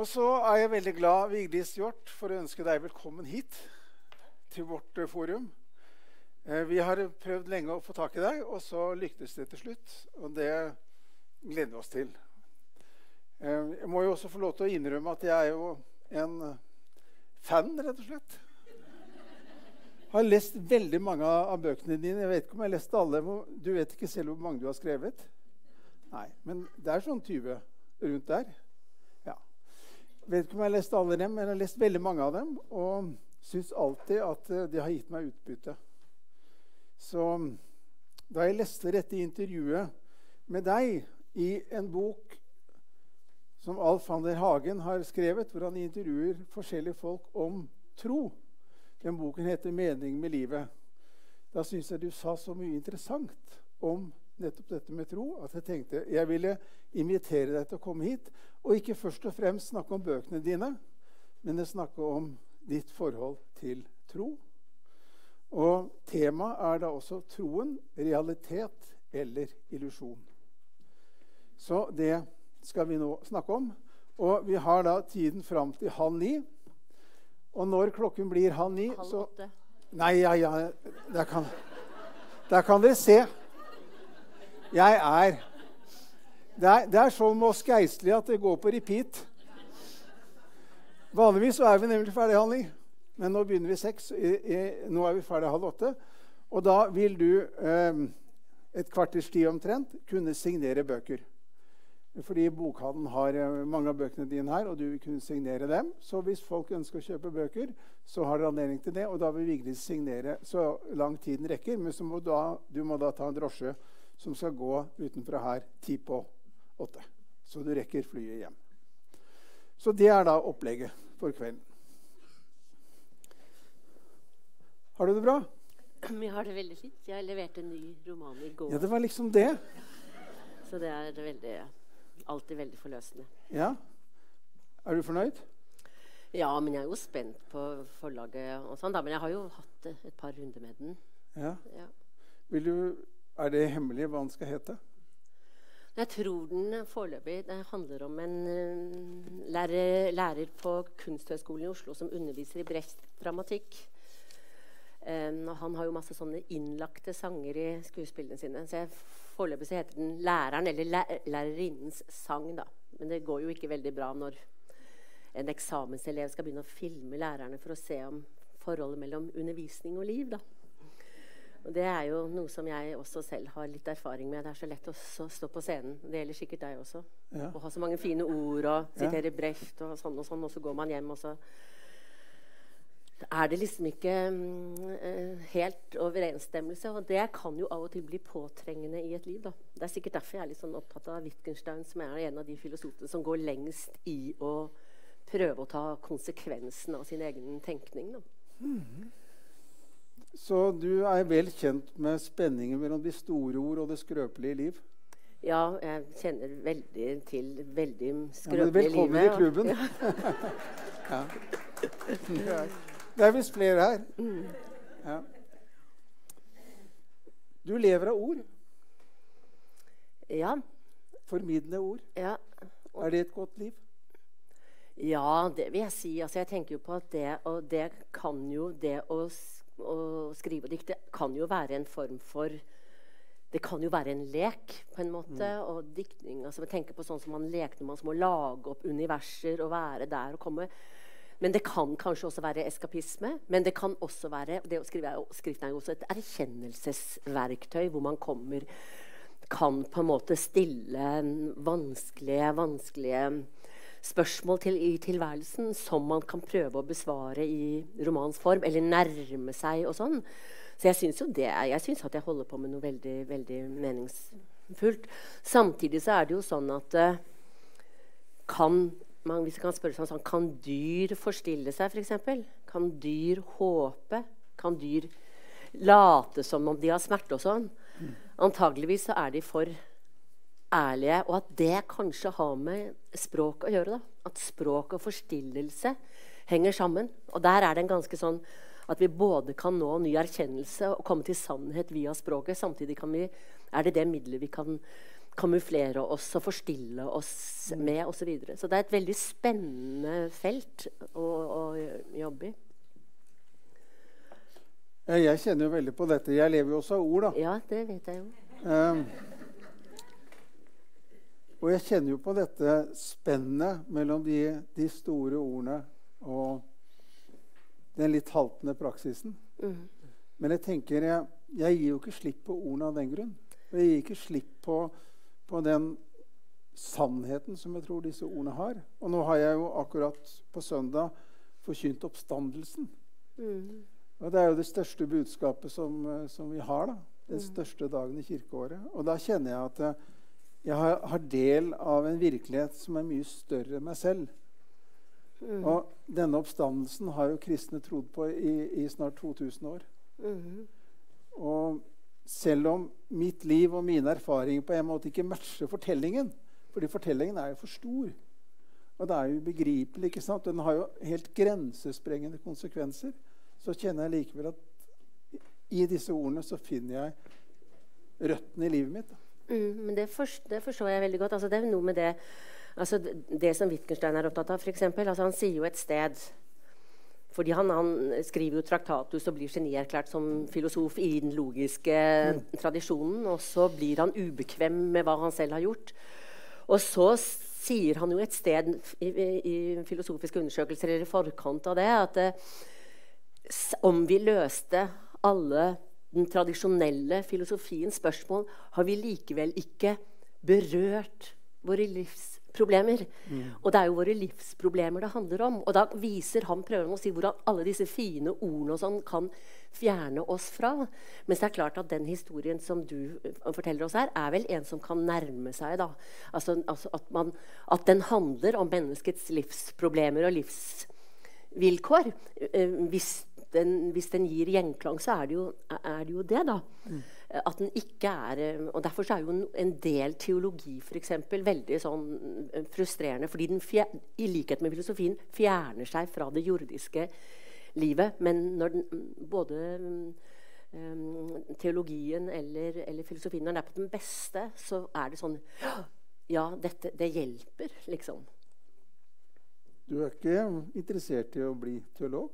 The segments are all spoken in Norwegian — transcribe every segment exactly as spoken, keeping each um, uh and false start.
Og så er jeg veldig glad, Vigdis Hjort, for å ønske deg velkommen hit til vårt uh, forum. Uh, vi har prøvd lenge å få tak i deg, og så lyktes det til slutt. Og det gleder vi oss til. Uh, jeg må jo også få lov til å innrømme at jeg er jo en uh, fan, rett og slett. Jeg har lest veldig mange av bøkene dine. Jeg vet ikke om jeg har lest alle. Du vet ikke selv hvor mange du har skrevet? Nei, men det er sånn tyve rundt der. Jeg vet ikke om jeg har lest alle dem, men jeg har lest veldig mange av dem, og synes alltid at de har gitt meg utbytte. Så da jeg leste dette intervjuet med deg i en bok som Alf van der Hagen har skrevet, hvor han intervjuer forskjellige folk om tro, den boken heter «Mening med livet», da synes jeg du sa så mye interessant om nettopp dette med tro, at jeg tenkte jeg ville invitere deg til å komme hit, og ikke først og fremst snakke om bøkene dine, men snakke om ditt forhold til tro. Og temaet er da også troen, realitet eller illusjon. Så det skal vi nå snakke om. Og vi har da tiden fram til halv ni. Og når klokken blir halv ni, halv så... åtte. Nei, ja, ja, der kan, der kan dere se. Jeg er... Det er, det er sånn med oss geistlige at det går på repeat. Vanligvis så er vi nemlig ferdig halv ni, men nå begynner vi seks. I, i, nå er vi ferdig halv åtte. Og da vil du eh, et kvarters tid omtrent kunne signere bøker. Fordi bokhandelen har eh, mange av bøkene dine her, og du vil kunne signere dem. Så hvis folk ønsker å kjøpe bøker, så har dere anledning til det, og da vil Vigdis signere så lang tiden rekker. Men så må du, da, du må da ta en drosje som skal gå utenfra her ti på åtte. Så du rekker flyet hjem. Så det er da opplegget for kvelden. Har du det bra? Jeg har det veldig fint. Jeg leverte en ny roman i går. Ja, det var liksom det. Så det er veldig, alltid veldig forløsende. Ja. Er du fornøyd? Ja, men jeg er jo spent på forlaget og sånn da. Men jeg har jo hatt et par runder med den. Ja. Ja. Vil du, er det hemmelig hva den skal hete? Jeg tror den foreløpig det handler om en uh, lærer, lærer på Kunsthøgskolen i Oslo som underviser i Brecht-dramatikk. Um, og han har jo masse sånne innlagte sanger i skuespillene sine. Så jeg, foreløpig så heter den læreren, eller læ lærerinnens sang da. Men det går jo ikke veldig bra når en eksamenselev skal begynne å filme lærerne for å se om forholdet mellom undervisning og liv da. Og det er jo noe som jeg også selv har litt erfaring med. Det er så lett å stå på scenen. Det gjelder sikkert deg også. Ja. Å ha så mange fine ord og sitere ja. Brecht og sånn og sånn, og så går man hjem, og så er det liksom ikke uh, helt overensstemmelse. Og det kan jo av og til bli påtrengende i et liv da. Det er sikkert derfor jeg er litt sånn opptatt av Wittgenstein, som er en av de filosofene som går lengst i å prøve å ta konsekvensen av sin egen tenkning da. Mhm. Så du er vel kjent med spenningen mellom de store ord og det skrøpelige liv? Ja, jeg kjenner veldig til veldig Ja, skrøpelige livet. velkommen i klubben. Ja. Ja. Det er visst flere her. Mm. Ja. Du lever av ord. Ja. Formidlende ord. Ja. Og er det et godt liv? Ja, det vil jeg si. Altså, jeg tenker jo på at det, og det kan jo det å å skrive og dikte kan jo være en form for det kan jo være en lek på en måte mm. og diktning, altså jeg tenker på sånn som man leker når man må lage opp universer og være der og komme, men det kan kanskje også være eskapisme, men det kan også være det å skrive, skriften er jo også et erkjennelsesverktøy hvor man kommer kan på en måte stille vanskelige vanskelige spørsmål til, i tilværelsen som man kan prøve å besvare i romans form, eller nærme seg og sånn. Så jeg synes jo det, jeg synes at jeg holder på med noe veldig, veldig meningsfullt. Samtidig så er det jo sånn at uh, kan, man, hvis jeg kan spørre sånn, kan dyr forstille seg for eksempel? Kan dyr håpe? Kan dyr late som om de har smerte og sånn? Mm. Antageligvis så er de for ærlige, og at det kanskje har med språk å gjøre da. At språk og forstillelse henger sammen. Og der er det en ganske sånn at vi både kan nå ny erkjennelse og komme til sannhet via språket. Samtidig kan vi, er det det middelet vi kan kamuflere oss og forstille oss med og så videre. Så det er et veldig spennende felt å, å jobbe i. Jeg kjenner jo veldig på dette. Jeg lever jo også av ord, da. Ja, det vet jeg jo. Um, og jeg kjenner jo på dette spennet mellom de, de store ordene og den litt haltende praksisen. Mm. Men jeg tenker, jeg, jeg gir jo ikke slipp på ordene av den grunn. Jeg gir ikke slipp på, på den sannheten som jeg tror disse ordene har. Og nå har jeg jo akkurat på søndag forkynt oppstandelsen. Mm. Og det er jo det største budskapet som, som vi har, da. Den største dagen i kirkeåret. Og da kjenner jeg at jeg har, har del av en virkelighet som er mye større enn meg selv. Mm. Og denne oppstandelsen har jo kristne trodd på i, i snart to tusen år. Mm. Og selv om mitt liv og mine erfaringer på en måte ikke matcher fortellingen, fordi fortellingen er jo for stor, og det er jo ubegripelig, ikke sant? Den har jo helt grensesprengende konsekvenser, så kjenner jeg likevel at i disse ordene så finner jeg røttene i livet mitt. Mm, men det, forst, det forstår jeg veldig godt. Altså, det er noe med det, altså, det, det som Wittgenstein er opptatt av, for eksempel. Altså, han sier jo et sted, fordi han, han skriver jo traktatus og blir genierklært som filosof i den logiske mm. tradisjonen, og så blir han ubekvem med hva han selv har gjort. Og så sier han jo et sted i, i, i filosofiske undersøkelser eller i forkant av det, at eh, om vi løste alle den tradisjonelle filosofiens spørsmål, har vi likevel ikke berørt våre livsproblemer. Mm. Og det er jo våre livsproblemer det handler om. Og da viser han, prøver han å si hvordan alle disse fine ordene og sånn kan fjerne oss fra. Men det er klart at den historien som du forteller oss her, er vel en som kan nærme seg da. Altså, altså at, man, at den handler om menneskets livsproblemer og livsvilkår. Eh, hvis Den, hvis den gir gjenklang, så er det jo, er det, jo det, da. Mm. At den ikke er, og derfor er jo en, en del teologi for eksempel, veldig sånn frustrerende, fordi den fjer, i likhet med filosofien fjerner seg fra det jordiske livet. Men når den, både um, teologien eller, eller filosofien, når den er på den beste, så er det sånn, ja, dette, det hjelper, liksom. Du er ikke interessert i å bli teolog?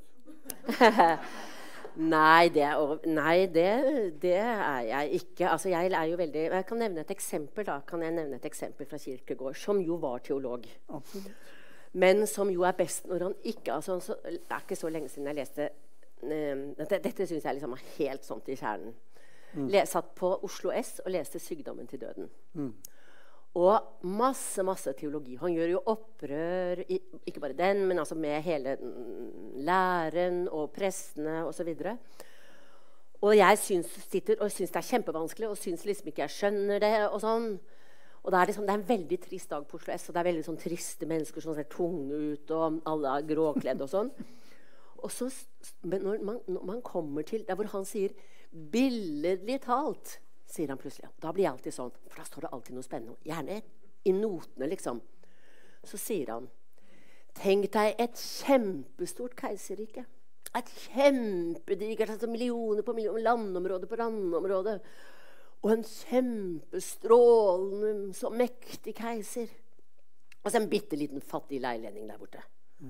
nei, det, nei det, det er jeg ikke. Altså, jeg er jo veldig Jeg kan nevne et eksempel da Kan jeg nevne et eksempel fra Kierkegaard, som jo var teolog. Absolutt. Men som jo er best når han ikke altså, så, Det er ikke så lenge siden jeg leste um, Dette, dette synes jeg liksom er helt sånt i kjernen. Mm. Le, satt på Oslo S og leste 'Sykdommen til døden'. Mm. Og masse, masse teologi. Han gjør jo opprør, i, ikke bare den, men altså med hele læren og prestene og så videre. Og jeg syns, sitter og syns det er kjempevanskelig, og syns liksom ikke jeg skjønner det, og sånn. Og det er, liksom, det er en veldig trist dag på Oslo S, og det er veldig sånn triste mennesker som ser tunge ut, og alle er gråkledd og sånn. Og så, men når man, når man kommer til der hvor han sier, billedlig talt, sier han plutselig. Da blir jeg alltid sånn, for da står det alltid noe spennende. Gjerne i notene, liksom. Så sier han, tenk deg et kjempestort keiserrike. Et kjempedigert, altså millioner på millioner, landområde på landområde. Og en kjempestrålende, så mektig keiser. Og så en bitteliten fattig leilending der borte. Mm.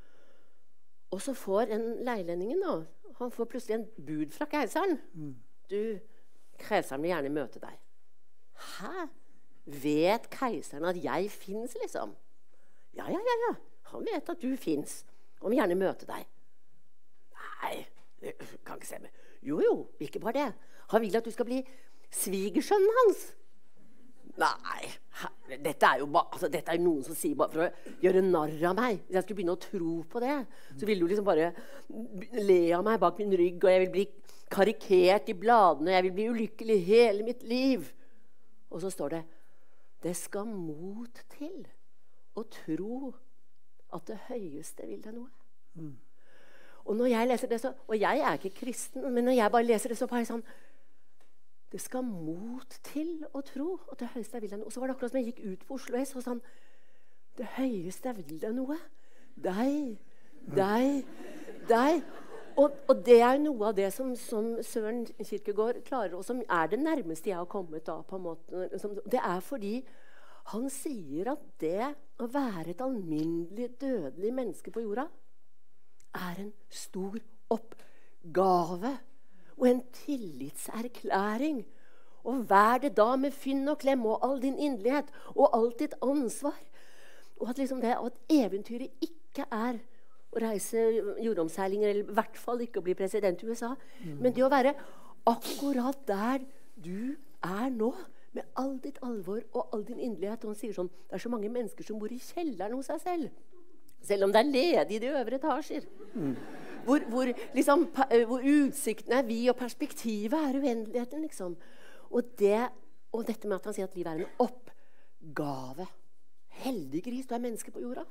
Og så får en leilendingen da, han får plutselig en bud fra keiseren. Mm. Du, keiseren vil gjerne møte deg. Hæ? Vet keiseren at jeg finnes, liksom? Ja, ja, ja, ja. Han vet at du finnes. Han vil gjerne møte deg. Nei, det kan ikke stemme. Jo, jo, ikke bare det. Han vil at du skal bli svigersønnen hans. Nei, dette er jo ba, altså, dette er jo noen som sier bare for å gjøre narr av meg. Hvis jeg skulle begynne å tro på det, så ville du liksom bare le av meg bak min rygg, og jeg vil bli karikert i bladene, og jeg vil bli ulykkelig hele mitt liv. Og så står det, det skal mot til å tro at det høyeste vil deg noe. Mm. Og når jeg leser det så, og jeg er ikke kristen, men når jeg bare leser det så bare sånn, det skal mot til å tro at det høyeste vil deg noe. Og så var det akkurat som jeg gikk ut på Oslo S og sånn, det høyeste vil deg noe. Deg, deg, deg. Og, og det er noe av det som, som Søren Kierkegaard klarer, og som er det nærmeste jeg har kommet da, på en måte. Det er fordi han sier at det å være et alminnelig dødelig menneske på jorda er en stor oppgave og en tillitserklæring. Og vær det da med fynn og klem og all din inderlighet og alt ditt ansvar. Og at, liksom det, at eventyret ikke er å reise jordomseilinger, eller i hvert fall ikke å bli president i U S A. Mm. Men det å være akkurat der du er nå, med all ditt alvor og all din inderlighet. Og han sier sånn, det er så mange mennesker som bor i kjelleren hos seg selv. Selv om det er ledig i de øvre etasjer. Mm. Hvor, hvor, liksom, hvor utsikten er vid, og perspektivet er uendeligheten, liksom. Og, det, og dette med at han sier at livet er en oppgave. Heldig gris, du er menneske på jorda.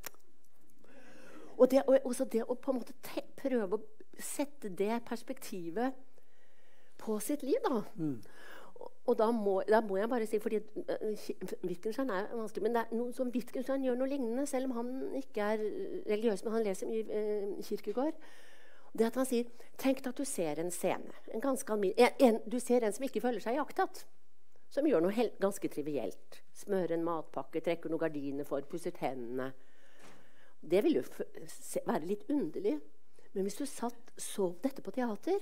Og det, og også det å på en måte te, prøve å sette det perspektivet på sitt liv, da. Mm. Og, og da, må, da må jeg bare si, fordi uh, Wittgenstein er vanskelig, men det er noe som Wittgenstein gjør noe lignende, selv om han ikke er religiøs, men han leser mye uh, Kierkegaard. Det at han sier, tenk at du ser en scene, en ganske almin, en, en, du ser en som ikke føler seg jaktatt, som gjør noe helt, ganske trivielt. Smører en matpakke, trekker noen gardiner for, pusset hendene. Det vil jo være litt underlig. Men hvis du satt, så dette på teater,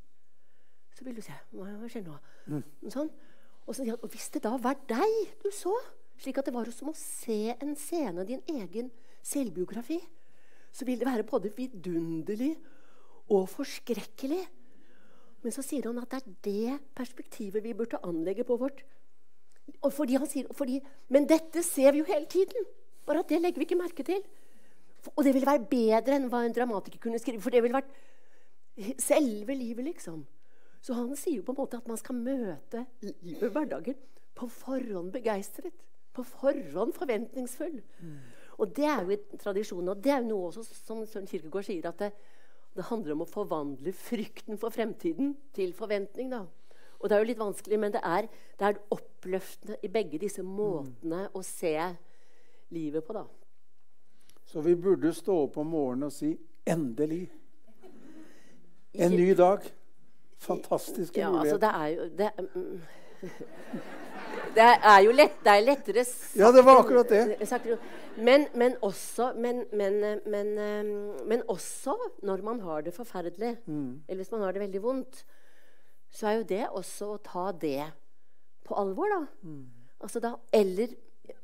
så vil du se, hva, hva skjer nå? Mm. Sånn. Og, så, og hvis det da var deg du så, slik at det var som å se en scene av din egen selvbiografi, så vil det være både vidunderlig og forskrekkelig. Men så sier han at det er det perspektivet vi burde anlegge på vårt. Og fordi han sier, fordi, men dette ser vi jo hele tiden. Bare at det legger vi ikke merke til. Og det ville være bedre enn hva en dramatiker kunne skrive, for det ville vært selve livet, liksom. Så han sier jo på en måte at man skal møte livet, hverdagen, på forhånd begeistret, på forhånd forventningsfull. Mm. Og det er jo en tradisjon, og det er jo noe også, som Søren Kierkegaard sier, at det, det handler om å forvandle frykten for fremtiden til forventning, da. Og det er jo litt vanskelig, men det er, det er oppløftende i begge disse måtene mm. å se livet på, da. Så vi burde stå opp om morgenen og si, endelig. En ny dag. Fantastiske ja, muligheter. Altså, det er jo... Det, det er jo lett, det er lettere sagt, ja, det var akkurat det. Sagt, men, men, også, men, men, men, men også når man har det forferdelig, mm. eller hvis man har det veldig vondt, så er jo det også å ta det på alvor, da. Mm. Altså da, eller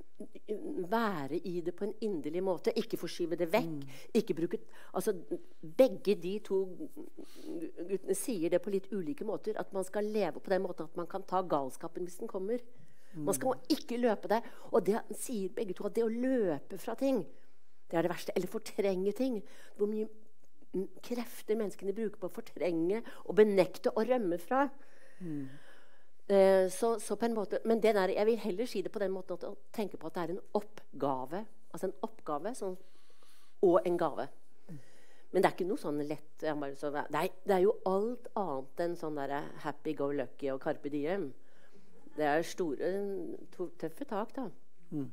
være i det på en inderlig måte, ikke forskyve det vekk, mm. ikke bruke, altså begge de to guttene sier det på litt ulike måter, at man skal leve på den måten at man kan ta galskapen hvis den kommer. Mm. Man skal ikke løpe det, og det sier begge to, at det å løpe fra ting, det er det verste, eller fortrenge ting, hvor mye krefter menneskene bruker på å fortrenge og benekte og rømme fra. Mm. Uh, så, så på en måte, men det der, jeg vil heller si det på den måten at å tenke på at det er en oppgave, altså en oppgave sånn, og en gave. Mm. Men det er ikke noe sånn lett, bare, så, det, er, det er jo alt annet enn sånn der happy go lucky og carpe diem. Det er store, to, tøffe tak, da. Mm.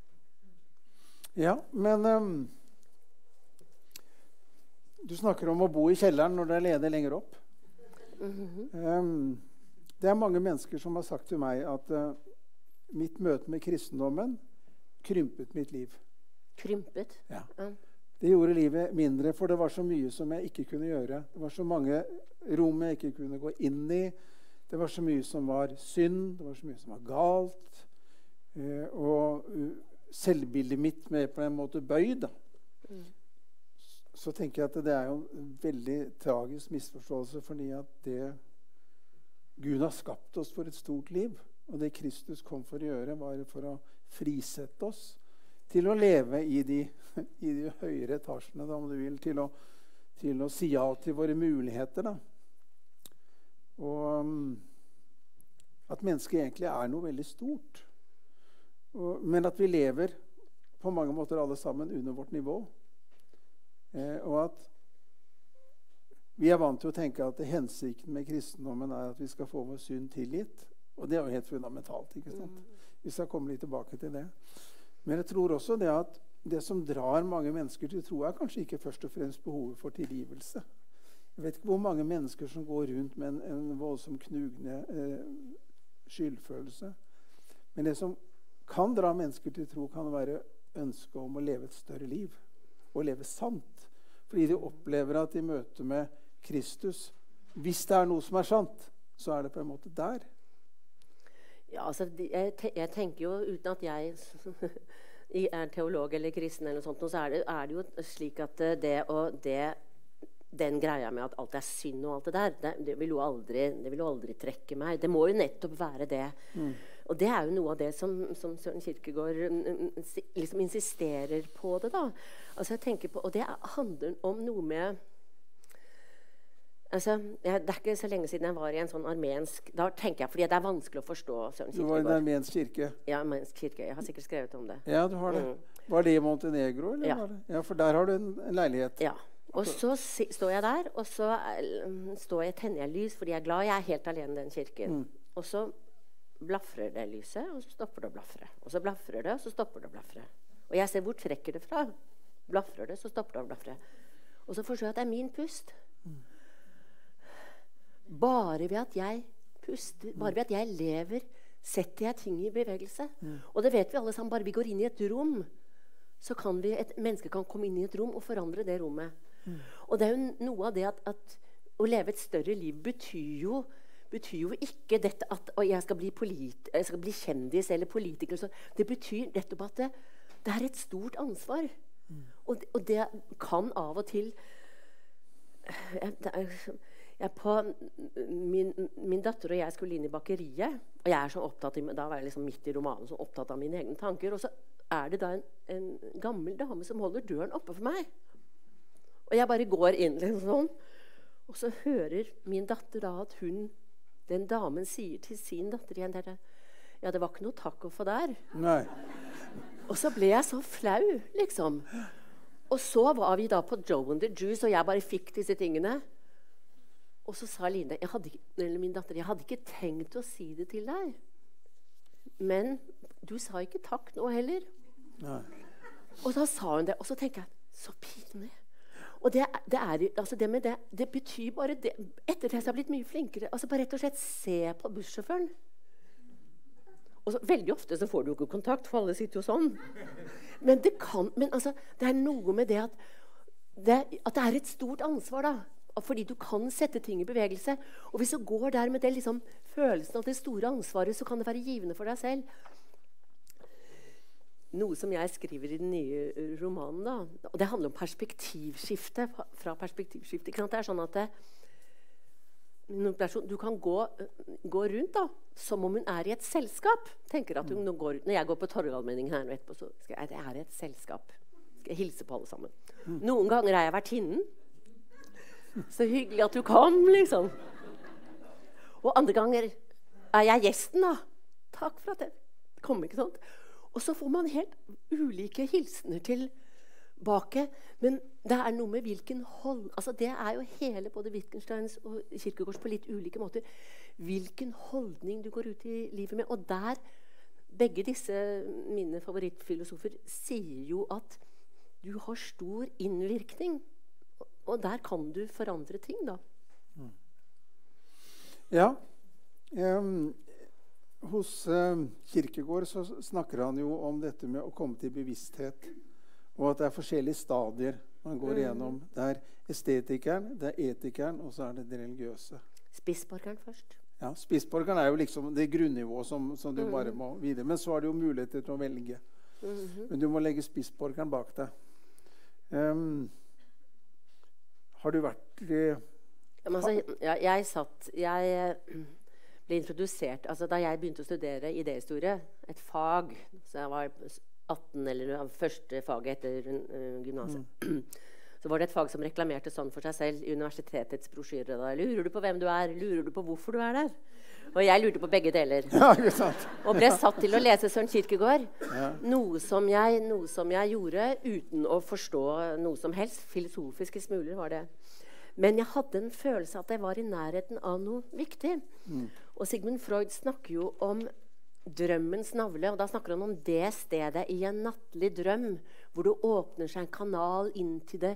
Ja, men um, du snakker om å bo i kjelleren når det er ledig lenger opp. Mm-hmm. um, Det er mange mennesker som har sagt til meg at uh, mitt møte med kristendommen krympet mitt liv. Krympet? Ja. Ja. Det gjorde livet mindre, for det var så mye som jeg ikke kunne gjøre. Det var så mange rom jeg ikke kunne gå inn i. Det var så mye som var synd, det var så mye som var galt. Uh, og uh, selvbildet mitt med på en måte bøyd. Da. Mm. Så tenker jeg at det er jo en veldig tragisk misforståelse, fordi at det Gud har skapt oss for et stort liv, og det Kristus kom for å gjøre, var for å frisette oss til å leve i de, i de høyere etasjene, da, om du vil, til å, til å si ja til våre muligheter. Da. Og um, at mennesket egentlig er noe veldig stort, og, men at vi lever på mange måter alle sammen under vårt nivå, eh, og at vi er vant til å tenke at hensikten med kristendommen er at vi skal få vår synd tilgitt. Og det er jo helt fundamentalt, ikke sant? Vi skal komme litt tilbake til det. Men jeg tror også det at det som drar mange mennesker til tro, er kanskje ikke først og fremst behovet for tilgivelse. Jeg vet ikke hvor mange mennesker som går rundt med en, en voldsom knugende eh, skyldfølelse. Men det som kan dra mennesker til tro, kan være ønsket om å leve et større liv. Og leve sant. Fordi de opplever at i møte med Kristus, hvis det er noe som er sant, så er det på en måte der. Ja, altså, jeg, te jeg tenker jo, uten at jeg er teolog eller kristen, eller noe sånt, så er det, er det jo slik at det, og det, den greia med at alt er synd og alt det der, det, det, vil jo aldri, det vil jo aldri trekke meg. Det må jo nettopp være det. Mm. Og det er jo noe av det som, som Søren Kierkegaard liksom insisterer på det, da. Altså jeg tenker på, og det handler om noe med altså, jeg, det er ikke så lenge siden jeg var i en sånn armensk da tenker jeg, fordi det er vanskelig å forstå Søren Kierkegaard. Du var i en armensk kirke? Ja, armensk kirke. Jeg har sikkert skrevet om det. Ja, du har det. Mm. Var det i Montenegro? Eller ja. Var det? Ja, for der har du en, en leilighet. Ja. Og så si, står jeg der, og så um, står jeg, tenner jeg lys, fordi jeg er glad jeg er helt alene i den kirken. Mm. Og så blafrer det lyset, og så stopper det å blafre. Og så blafrer det, og så stopper det å blafre. Og jeg ser hvor trekker det fra. Blafrer det, så stopper det å blafre. Og så forstår jeg at det er min pust. Mm. Bare ved at jeg puster, bare ved at jeg lever, setter jeg ting i bevegelse. Mm. Og det vet vi alle sammen, bare vi går inn i et rom, så kan vi, et menneske kan komme inn i et rom og forandre det rommet. Mm. Og det er jo noe av det at, at å leve et større liv betyr jo, betyr jo ikke dette at jeg skal bli, polit, jeg skal bli kjendis eller politiker. Så det betyr nettopp at det, det er et stort ansvar. Mm. Og, det, og det kan av og til jeg, det er, jeg på, min, min datter og jeg skulle inn i bakeriet, og jeg er så opptatt i, da var jeg liksom midt i romanen så opptatt av mine egne tanker, og så er det da en, en gammel dame som holder døren oppe for meg. Og jeg bare går inn liksom sånn, og så hører min datter da at hun, den damen sier til sin datter igjen der, ja, det var ikke noe takk å få der. Nei. Og så ble jeg så flau, liksom. Og så var vi da på Joe and the Juice, og jeg bare fikk disse tingene. Og så sa Line, jeg hadde, eller min datter, jeg hadde ikke tenkt å si det til deg. Men du sa ikke takk nå heller. Nei. Og da sa hun det, og så tenker jeg, så pinlig. Og det, det, er, altså det, med det, det betyr bare det, etter det så har jeg blitt mye flinkere, altså bare rett og slett se på bussjåføren. Og så, veldig ofte så får du jo ikke kontakt, for alle sitter jo sånn. Men det kan, men altså, det er noe med det at det, at det er et stort ansvar da, fordi du kan sette ting i bevegelse. Og hvis du går der med det liksom, følelsen av det store ansvaret, så kan det være givende for deg selv. Noe som jeg skriver i den nye romanen da, og det handler om perspektivskifte, fra perspektivskifte, ikke sant? Det er sånn at det, du kan gå, gå rundt da, som om hun er i et selskap. Tenker at hun, går, når jeg går på Torgallmenningen her etterpå, så skal jeg, det er et selskap. Skal jeg hilse på alle sammen. Noen ganger er jeg vertinnen. Så hyggelig at du kom, liksom. Og andre ganger er jeg gjesten da. Takk for at jeg kom, ikke sant? Og så får man helt ulike hilsener tilbake. Men det er noe med hvilken hold... Altså det er jo hele både Wittgensteins og Kierkegaards på litt ulike måter. Hvilken holdning du går ut i livet med. Og der, begge disse mine favorittfilosofer sier jo at du har stor innvirkning. Og der kan du forandre ting da. Mm. Ja. Um, hos uh, Kierkegaard så snakker han jo om dette med å komme til bevissthet, og at det er forskjellige stadier man går igjennom. Det er estetikeren, det er etikeren, og så er det det religiøse. Spissborgeren først. Ja, spissborgeren er jo liksom det grunnnivået som, som du mm. bare må videre. Men så er det jo muligheter til å velge. Mm-hmm. Men du må legge spissborgeren bak deg. Um, har du vært... Uh, ja, men altså, ja, jeg satt... Jeg... ble introdusert, altså da jeg begynte å studere idéhistorie, et fag, så jeg var atten, eller det første faget etter uh, gymnaset, mm. så var det et fag som reklamerte sånn for seg selv i universitetets brosjyre. Da. Lurer du på hvem du er? Lurer du på hvorfor du er der? Og jeg lurte på begge deler. Ja, ikke sant? Og ble satt til å lese Søren Kierkegaard, ja. noe, som jeg, noe som jeg gjorde uten å forstå noe som helst. Filosofiske smuler var det. Men jeg hadde en følelse at jeg var i nærheten av noe viktig. Mm. Og Sigmund Freud snakker jo om drømmens navle, og da snakker han om det stedet i en nattlig drøm, hvor det åpner seg en kanal inn til det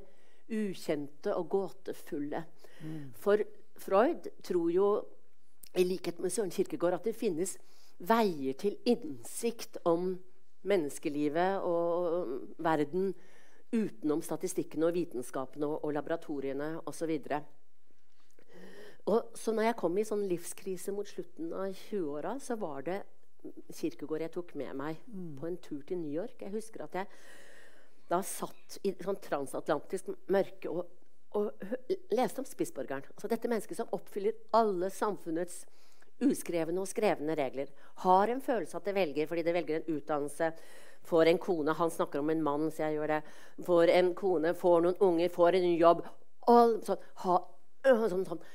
ukjente og gåtefulle. Mm. For Freud tror jo, i likhet med Søren Kierkegaard, at det finnes veier til innsikt om menneskelivet og verden utenom statistikkene og vitenskapene og, og laboratoriene og så videre. Og så når jeg kom i sånn livskrise mot slutten av tjueåra, så var det Kierkegaard jeg tok med meg mm. på en tur til New York. Jeg husker at jeg da satt i sånn transatlantisk mørke og, og leste om Spitsborgeren. Altså dette mennesket som oppfyller alle samfunnets uskrevne og skrevne regler. Har en følelse at det velger fordi det velger en utdannelse. Får en kone, han snakker om en mann, så jeg gjør det. Får en kone, får noen unger, får en ny jobb. Og sånn, ha, øh, sånn, sånn.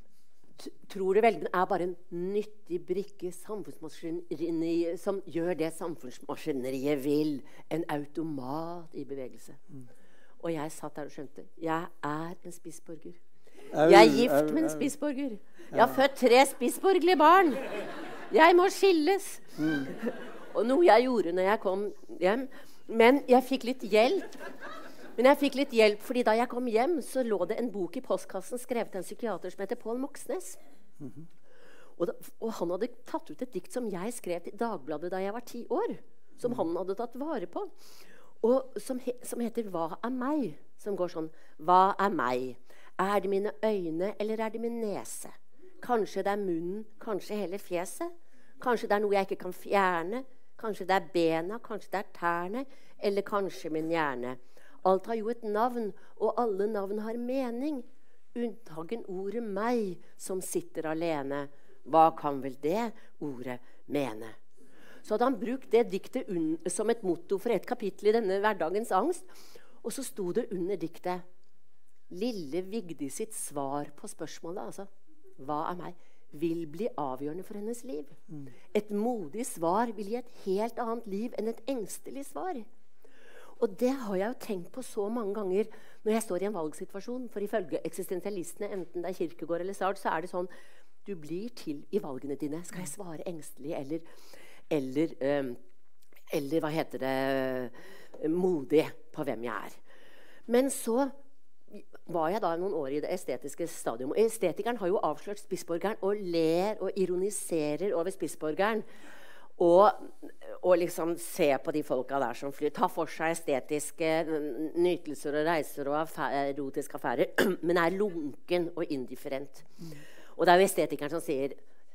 Tror du velgeren er bare en nyttig brikke samfunnsmaskineri som gjør det samfunnsmaskineriet vil. En automat i bevegelse. Mm. Og jeg satt der og skjønte, jeg er en spissborger. Jeg er gift med en spissborger. Jeg har født tre spissborgerlige barn. Jeg må skilles. Mm. Og noe jeg gjorde når jeg kom hjem. Men jeg fikk litt hjelp. Men jeg fikk litt hjelp, fordi da jeg kom hjem, så lå det en bok i postkassen skrevet av en psykiater som heter Paul Moxnes. Mm-hmm. og, da, og han hadde tatt ut et dikt som jeg skrev i Dagbladet da jeg var ti år. Som han hadde tatt vare på. Og som, he, som heter Hva er meg? Som går sånn, hva er meg? Er det mine øyne, eller er det min nese? Kanskje det er munnen, kanskje hele fjeset? Kanskje det er noe jeg ikke kan fjerne? Kanskje det er bena, kanskje det er tærne? Eller kanskje min hjerne? Alt har jo et navn, og alle navn har mening. Unntagen ordet meg, som sitter alene. Hva kan vel det ordet mene? Så hadde han brukt det diktet som et motto for et kapittel i denne hverdagens angst. Og så sto det under diktet, Lille Vigdis sitt svar på spørsmålet, altså, hva er meg, vil bli avgjørende for hennes liv. Mm. Et modig svar vil gi et helt annet liv enn et engstelig svar. Og det har jeg jo tenkt på så mange ganger når jeg står i en valgsituasjon. For ifølge eksistensialistene, enten det er Kierkegaard eller Sartre, så er det sånn, du blir til i valgene dine. Skal jeg svare engstelig eller, eller, um, eller hva heter det, modig på hvem jeg er. Men så var jeg da noen år i det estetiske stadium. Og estetikeren har jo avslørt Spitsborgeren og ler og ironiserer over Spitsborgeren. Og, og liksom se på de folka der som flyr. Ta for seg estetiske nytelser og reiser og affære, erotiske affærer, men er lunken og indifferent. Mm. Og det er jo estetikeren som sier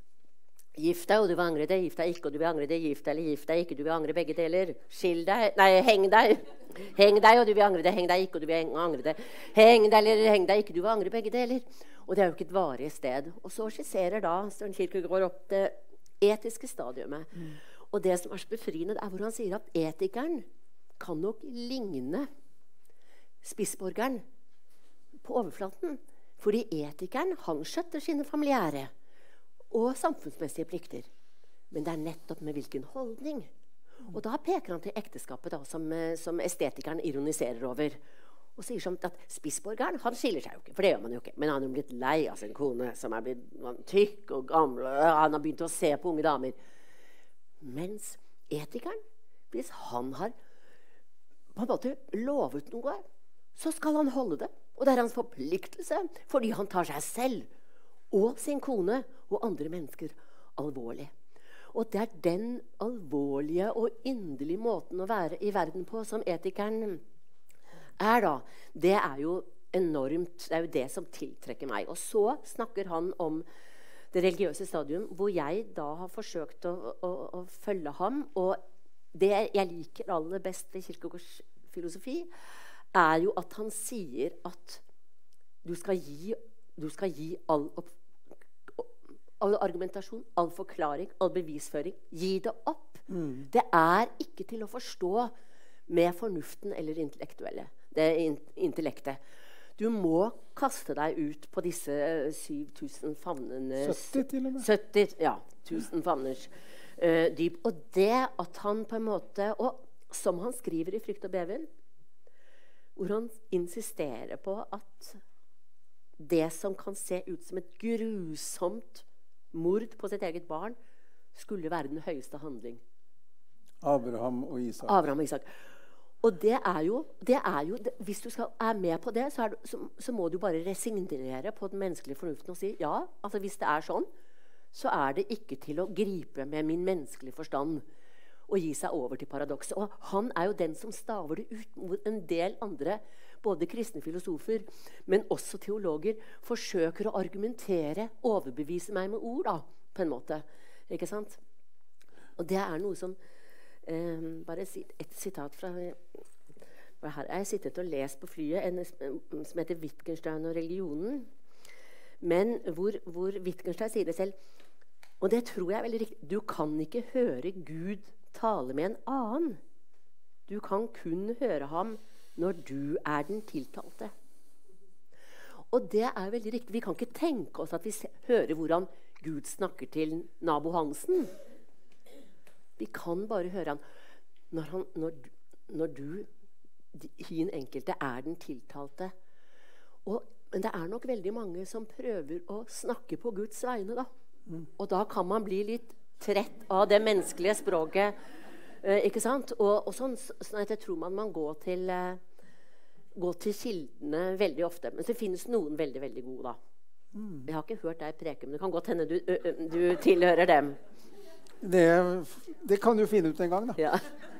gift deg, og du vil angre det. Gift deg ikke, og du vil angre det. Gift deg eller gift deg ikke, du vil angre begge deler. Skill deg. Nei, heng deg. Heng deg, og du vil angre det. Heng deg ikke, og du vil angre det. Heng deg eller heng deg ikke, du vil angre begge deler. Og det er jo ikke et varig sted. Og så skisserer da Søren Kierkegaard opp det etiske stadiumet. Mm. Og det som er så befriende, er hvor han sier at etikeren kan nok ligne Spitsborgeren på overflaten. Fordi etikeren, han skjøtter sine familiære og samfunnsmessige plikter. Men det er nettopp med hvilken holdning. Og da peker han til ekteskapet da, som, som estetikeren ironiserer over. Og sier sånn at Spitsborgeren, han skiller seg jo ikke, for det gjør man jo ikke. Men han er blitt lei av sin kone, som er blitt tykk og gammel, og han har begynt å se på unge damer. Mens etikeren, hvis han har på en måte lovet noe, så skal han holde det. Og det er hans forpliktelse, fordi han tar seg selv og sin kone og andre mennesker alvorlig. Og det er den alvorlige og inderlige måten å være i verden på som etikeren er da. Det er jo enormt, det er jo det som tiltrekker meg. Og så snakker han om det religiøse stadium, hvor jeg da har forsøkt å, å, å følge ham. Og det jeg liker aller best ved Kierkegaards filosofi, er jo at han sier at du skal gi, du skal gi all, opp, all argumentasjon, all forklaring, all bevisføring. Gi det opp. Mm. Det er ikke til å forstå med fornuften eller intellektuelle. Det intellektet. Du må kaste deg ut på disse syv tusen favnene sytti til og med. sytti, ja, tusen favners uh, dyp. Og det at han på en måte, og som han skriver i Frykt og beven, hvor han insisterer på at det som kan se ut som et grusomt mord på sitt eget barn, skulle være den høyeste handling. Abraham og Isak. Abraham og Isak. Og det er jo, det er jo det, hvis du skal, er med på det, så, er du, så, så må du bare resignere på den menneskelige fornuften og si ja, altså hvis det er sånn, så er det ikke til å gripe med min menneskelige forstand og gi seg over til paradokset. Og han er jo den som staver det ut, hvor en del andre, både kristne filosofer, men også teologer, forsøker å argumentere, overbevise meg med ord, da, på en måte. Ikke sant? Og det er noe som Um, bare et sitat fra, fra her. Jeg har sittet og lest på flyet en som heter Wittgenstein og religionen, men hvor, hvor Wittgenstein sier det selv, og det tror jeg er veldig riktig: du kan ikke høre Gud tale med en annen, du kan kun høre ham når du er den tiltalte. Og det er veldig riktig. Vi kan ikke tenke oss at vi hører hvordan Gud snakker til nabo Hansen. Vi kan bare høre han når, han, når, når du, hin enkelte, er den tiltalte. Og, men det er nok veldig mange som prøver å snakke på Guds vegne, da. Mm. Og da kan man bli litt trett av det menneskelige språket. Eh, ikke sant? Og, og sånn, sånn at jeg tror man må gå til, eh, gå til kildene veldig ofte. Men så finnes noen veldig, veldig gode, da. Mm. Jeg har ikke hørt deg preke, men det kan godt hende du, ø, ø, du tilhører dem. Det, det kan du finne ut en gang, da. Ja.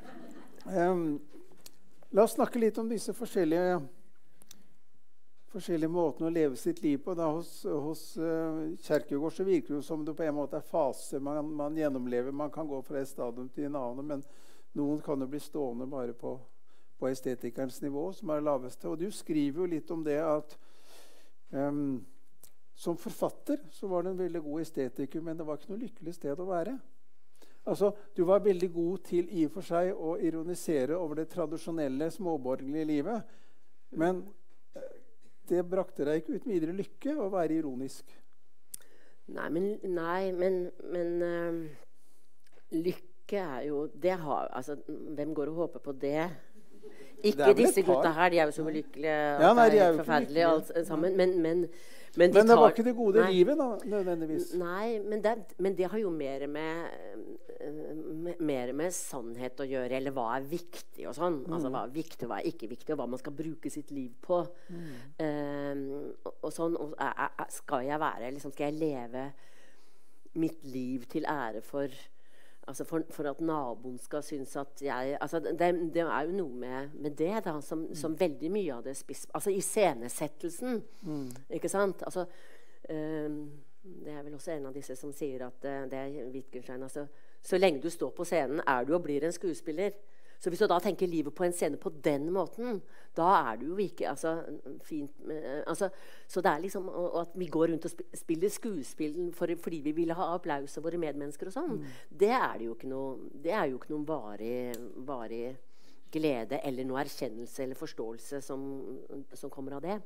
Um, la oss snakke litt om disse forskjellige, forskjellige måtene å leve sitt liv på. Da, hos hos uh, Kierkegaard så virker det jo som det på en måte er faser man, man gjennomlever. Man kan gå fra et stadium til en annen, men noen kan jo bli stående bare på, på estetikernes nivå, som er det laveste. Og du skriver jo litt om det at um, som forfatter så var det en veldig god estetiker, men det var ikke noe lykkelig sted å være. Altså, du var veldig god til i og for seg å ironisere over det tradisjonelle småborgerlige livet, men det brakte deg ikke ut videre lykke å være ironisk. Nei, men, nei, men, men uh, lykke er jo det har, altså, hvem går og håper på det? Ikke disse gutta her, de er jo så ulykkelige, ja, nei, de er jo forferdelige alt sammen, men, men Men, de men det tar, var ikke det gode nei, livet, da, nødvendigvis. Nei, men det, men det har jo mer med, med, mer med sannhet å gjøre, eller hva er viktig og sånn. Mm. Altså hva er viktig og hva er ikke viktig, og hva man skal bruke sitt liv på. Mm. Um, og, og sånn, og, er, er, skal jeg være, liksom, skal jeg leve mitt liv til ære for... Altså for, for at naboen skal synes at jeg altså det, det er jo noe med, med det da, som, mm. som veldig mye av det spiss, altså iscenesettelsen, mm. ikke sant? Altså, um, det er vel også en av disse som sier at uh, det er Wittgenstein, altså, så lenge du står på scenen er du og blir en skuespiller. Så hvis du da tenker livet på en scene på den måten, da er du jo ikke altså, fint med, altså, så det er liksom og, og at vi går rundt og spiller skuespill for, fordi vi vil ha applaus av våre medmennesker og sånn, mm. det er det jo ikke noe, det er jo ikke noen varig, varig glede eller noe erkjennelse eller forståelse som, som kommer av det.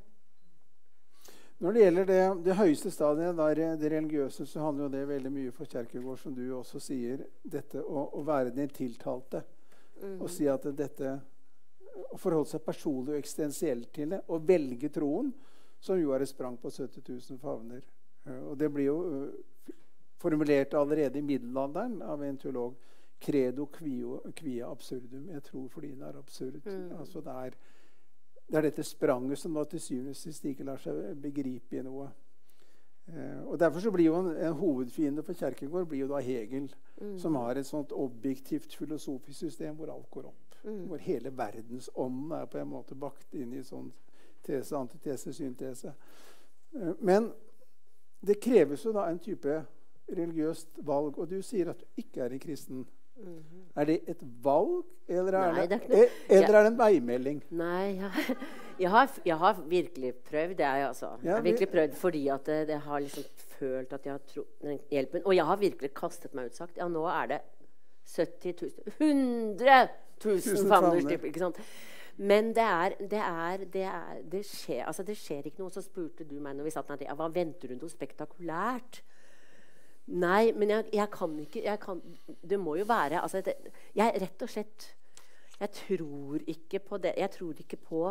Når det gjelder det, det høyeste stadiet, der, det religiøse, så handler jo det veldig mye for Kierkegaard, som du også sier, dette å, å være den tiltalte. Mm. Og si at dette å forholde seg personlig og eksistensielt til det, og velge troen, som jo er et sprang på sytti tusen favner. Og det blir jo uh, formulert allerede i middelalderen av en teolog. Credo quio, quia absurdum. Jeg tror fordi den er absurd. Mm. Altså det er, det er dette spranget som da til syvende og sist ikke lar seg begripe i noe. Uh, og derfor så blir jo en, en hovedfiende for Kierkegaard blir jo da Hegel, mm. som har et sånt objektivt filosofisk system hvor alt går opp. Mm. Hvor hele verdensånden er på en måte bakt inn i sånn tese, antitese, syntese. Uh, men det kreves jo da en type religiøst valg, og du sier at du ikke er en kristen. Mm-hmm. Er det et valg, eller er, Nei, det, det, er ikke, eller er det en veimelding? Nei, jeg, jeg, har, jeg har virkelig prøvd det. Altså. Ja, jeg har virkelig prøvd fordi at det, det har liksom følt at jeg har tro, den hjelpen. Og jeg har virkelig kastet meg ut sagt, ja, nå er det sytti tusen, hundre tusen favner, ikke sant? Men det er, det er, det er, det skjer, altså det skjer ikke noe. Så spurte du meg når vi satt der, ja, hva venter du noe spektakulært? Nei, men jeg, jeg kan ikke jeg kan, det må jo være altså det, jeg rett og slett jeg tror ikke på det jeg tror ikke på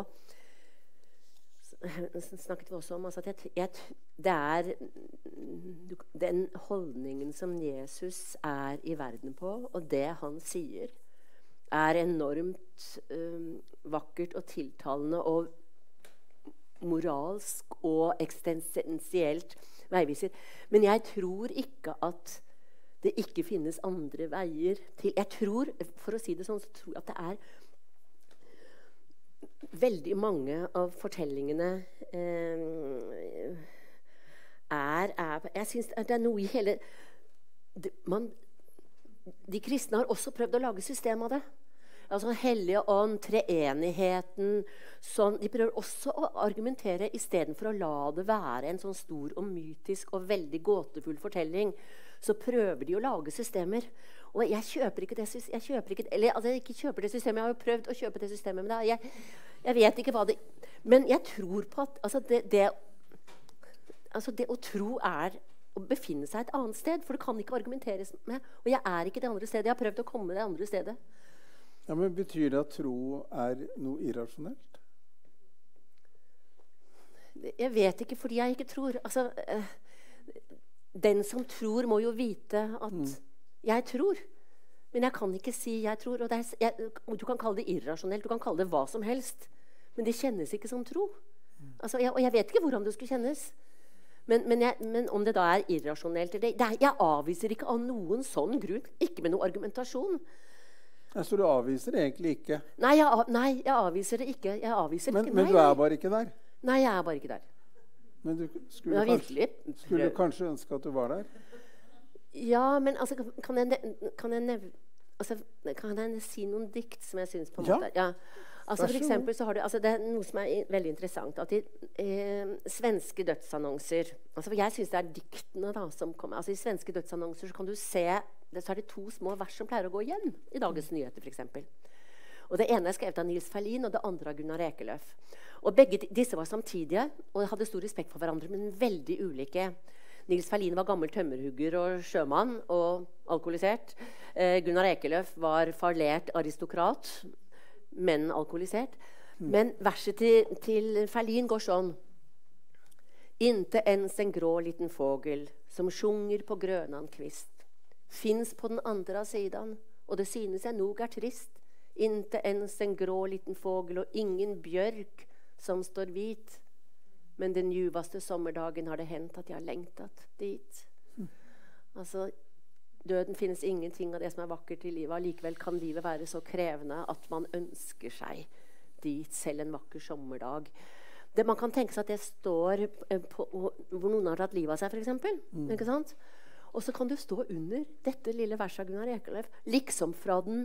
snakket vi også om altså at jeg, jeg, det er den holdningen som Jesus er i verden på, og det han sier er enormt um, vakkert og tiltalende og moralsk og eksistensielt veiviser. Men jeg tror ikke at det ikke finnes andre veier til. Jeg tror, for å si det sånn, så tror jeg at det er veldig mange av fortellingene eh, er, er Jeg synes det er noe i hele det, man, De kristne har også prøvd å lage system av det. Altså Hellige ånd, treenigheten sånn. De prøver også å argumentere istedenfor å la det være en sånn stor og mytisk og veldig gåtefull fortelling. Så prøver de å lage systemer. Og jeg kjøper ikke det jeg kjøper ikke, eller altså jeg ikke kjøper det systemet. Jeg har jo prøvd å kjøpe det systemet, men det, jeg, jeg vet ikke hva det Men jeg tror på at altså det, det, altså det å tro er å befinne seg et annet sted. For det kan ikke argumenteres med. Og jeg er ikke det andre stedet. Jeg har prøvd å komme det andre stedet. Ja, men betyr det at tro er noe irrasjonelt? Jeg vet ikke, fordi jeg ikke tror. Altså, øh, den som tror, må jo vite at mm. jeg tror. Men jeg kan ikke si 'jeg tror'. Og det er, jeg, du kan kalle det irrasjonelt, du kan kalle det hva som helst. Men det kjennes ikke som tro. Mm. Altså, jeg, og jeg vet ikke hvordan det skulle kjennes. Men, men, jeg, men om det da er irrasjonelt eller det, Jeg avviser ikke av noen sånn grunn. Ikke med noe argumentasjon. Ja, så du avviser det egentlig ikke? Nei, jeg, nei, jeg avviser det ikke. Jeg avviser men, ikke. Men nei, du er bare ikke der? Nei, jeg er bare ikke der. Men du skulle, kanskje, skulle du kanskje ønske at du var der? Ja, men altså, kan jeg, kan jeg, nevne, altså, kan jeg si noen dikt som jeg synes på en ja. måte ja. Altså, for eksempel så har du, altså, det er noe som er veldig interessant. At i eh, svenske dødsannonser altså, jeg synes det er diktene da, som kommer. Altså, I svenske dødsannonser så kan du se det, så er det to små vers som pleier å gå igjen i Dagens Nyheter, for eksempel. Og det ene er skrevet av Nils Ferlin, og det andre av Gunnar Ekelöf. Og begge disse var samtidige og hadde stor respekt for hverandre, men veldig ulike. Nils Ferlin var gammel tømmerhugger og sjømann og alkoholisert. Eh, Gunnar Ekelöf var farlert aristokrat, men alkoholisert. Mm. Men verset til, til Ferlin går sånn. Inte ens en grå liten fågel som sjunger på grønan kvist finns på den andra sidan, og det synes jeg nog er trist. Inte ens en grå liten fågel og ingen bjørk som står hvit. Men den ljuvaste sommerdagen har det hendt at jeg har lengtat dit. Mm. Altså, døden finnes ingenting av det som er vakkert i livet. Likevel kan livet være så krevende at man ønsker seg dit selv en vakker sommerdag. Det, man kan tenke seg at det står på, hvor noen har tatt livet av seg, for eksempel. Mm. Ikke sant? Og så kan du stå under dette lille verset av Gunnar Ekelöf, liksom fra den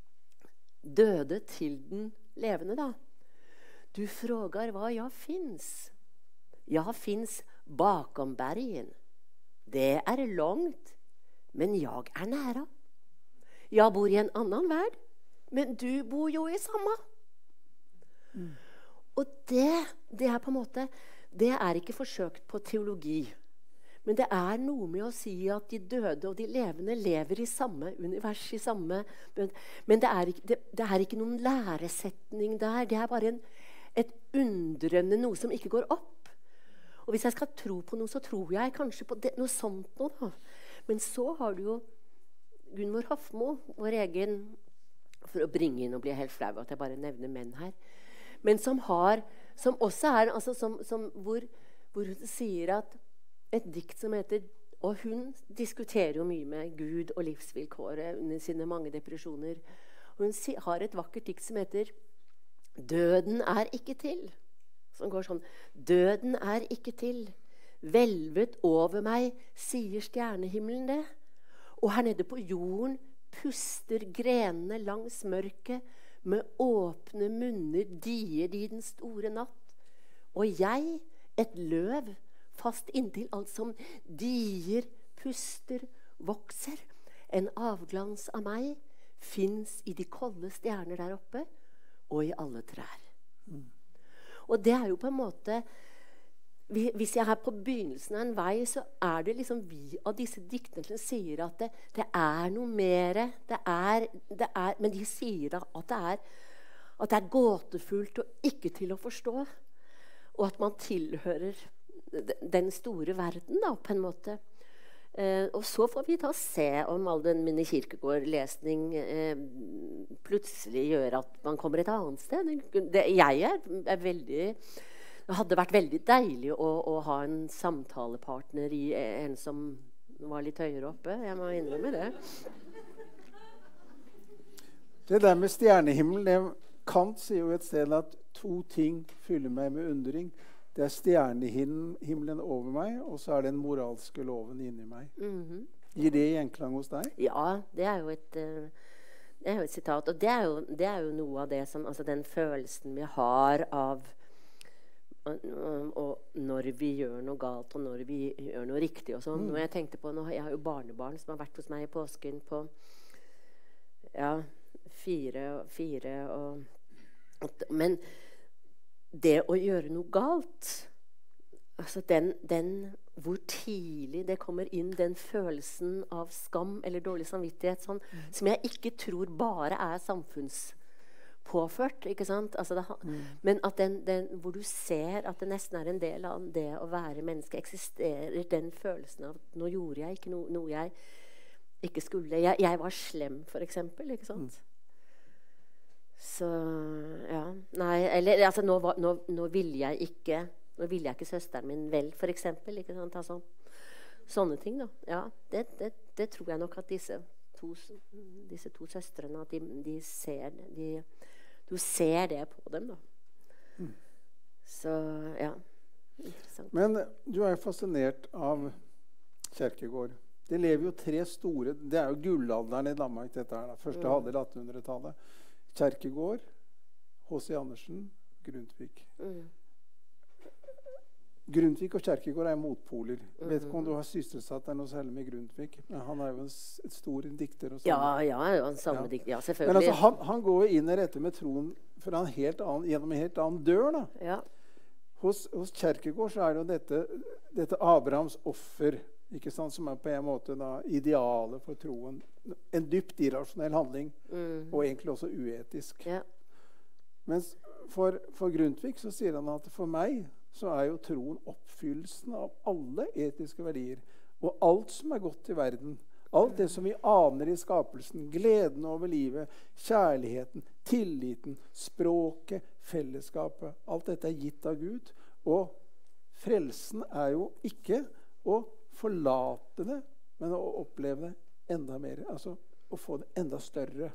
døde til den levende, da. Du frågar hva jeg finns. Jeg finns bakom bergen. Det er langt, men jeg er næra. Jeg bor i en annen verd, men du bor jo i samme. Mm. Og det, det er på en måte, det er ikke forsøkt på teologi. Men det er noe med å si at de døde og de levende lever i samme univers, i samme... Men det er ikke, det, det er ikke noen læresetning der. Det er bare en, et undrende noe som ikke går opp. Og hvis jeg skal tro på noe, så tror jeg kanskje på det, noe sånt noe, da. Men så har du jo Gunvor Hofmo, vår egen, for å bringe inn og bli helt flau at jeg bare nevner menn her, men som har, som også er, altså som, som, hvor, hvor hun sier at et dikt som heter, og hun diskuterer jo mye med Gud og livsvilkåret under sine mange depresjoner. Og hun har et vakkert dikt som heter Døden er ikke til. Som går sånn, døden er ikke til. Hvelvet over meg, sier stjernehimmelen det. Og her nede på jorden puster grenene langs mørket, med åpne munner dier de den store natt. Og jeg, et løv, fast inntil alt som dier, puster, vokser. En avglans av meg finnes i de kolde stjerner der oppe, og i alle trær. Mm. Og det er jo på en måte, hvis jeg er på begynnelsen av en vei, så er det liksom vi av disse diktene som sier at det, det er noe mer, det er, det er, men de sier da at det er, at det er gåtefullt og ikke til å forstå, og at man tilhører den store verden da, på en måte. Eh, og så får vi da se om all den Minne Kirkegård-lesning eh, plutselig gjøre at man kommer et annet sted. Det, jeg er, er veldig... Det hadde vært veldig deilig å, å ha en samtalepartner i en som var litt høyere oppe. Jeg må innrømme det. Det der med stjernehimmelen, Kant sier jo et sted at to ting fyller meg med undring. Det er stjernehimmelen over meg, og så er det den moralske loven inni meg. Mm-hmm. Gir det gjenklang hos deg? Ja, det er jo et, det er jo et sitat. Og det er jo, det er jo noe av det som, altså den følelsen vi har av og når vi gjør noe galt, og når vi gjør noe riktig og sånn. Mm. Og jeg tenkte på, nå, jeg har jo barnebarn som har vært hos meg i påsken på ja, fire, fire og åtte. Men det å gjøre noe galt, altså den, den hvor tidlig det kommer inn den følelsen av skam eller dårlig samvittighet, sånn, mm. som jeg ikke tror bare er samfunnspåført, ikke sant? Altså det, mm. Men at den, den, hvor du ser at det nesten er en del av det å være menneske, eksisterer den følelsen av at nå gjorde jeg ikke noe, noe jeg ikke skulle. Jeg, jeg var slem, for eksempel, ikke sant? Mm. Så, ja. Nei, eller, altså, nå, nå, nå ville jeg ikke Nå ville jeg ikke søsteren min vel, for eksempel. Ikke sant? Altså, sånne ting, da. Ja, det, det, det tror jeg nok at disse to, disse to søstrene at de, de ser de, du ser det på dem, da. Mm. Så, ja. Interessant. Men du er jo fascinert av Kierkegaard. Det lever jo tre store Det er jo gullalderen i Danmark, dette her. Da. Første mm. halvdel av attenhundretallet. Kierkegaard, H C Andersen, Grundtvig. Mm. Grundtvig og Kierkegaard er motpoler. Mm-hmm. Vet ikke om du har sysselsatt deg noe særlig med Grundtvig. Men han er jo en, en stor dikter. Og ja, ja, en samme ja. dikter. Ja, selvfølgelig. Men altså, han, han går jo inn i dette med troen for en helt annen, gjennom en helt annen dør. Da. Ja. Hos, hos Kierkegaard så er det jo dette, dette Abrahams offer, ikke sant, som er på en måte da, idealet for troen. En dypt irrasjonell handling, mm. og egentlig også uetisk. Ja. Mens for, for Grundtvig så sier han at for meg så er jo troen oppfyllelsen av alle etiske verdier. Og alt som er godt i verden. Alt det som vi aner i skapelsen. Gleden over livet, kjærligheten, tilliten, språket, fellesskapet. Alt dette er gitt av Gud. Og frelsen er jo ikke å forlate det, men å oppleve det enda mer. Altså å få det enda større.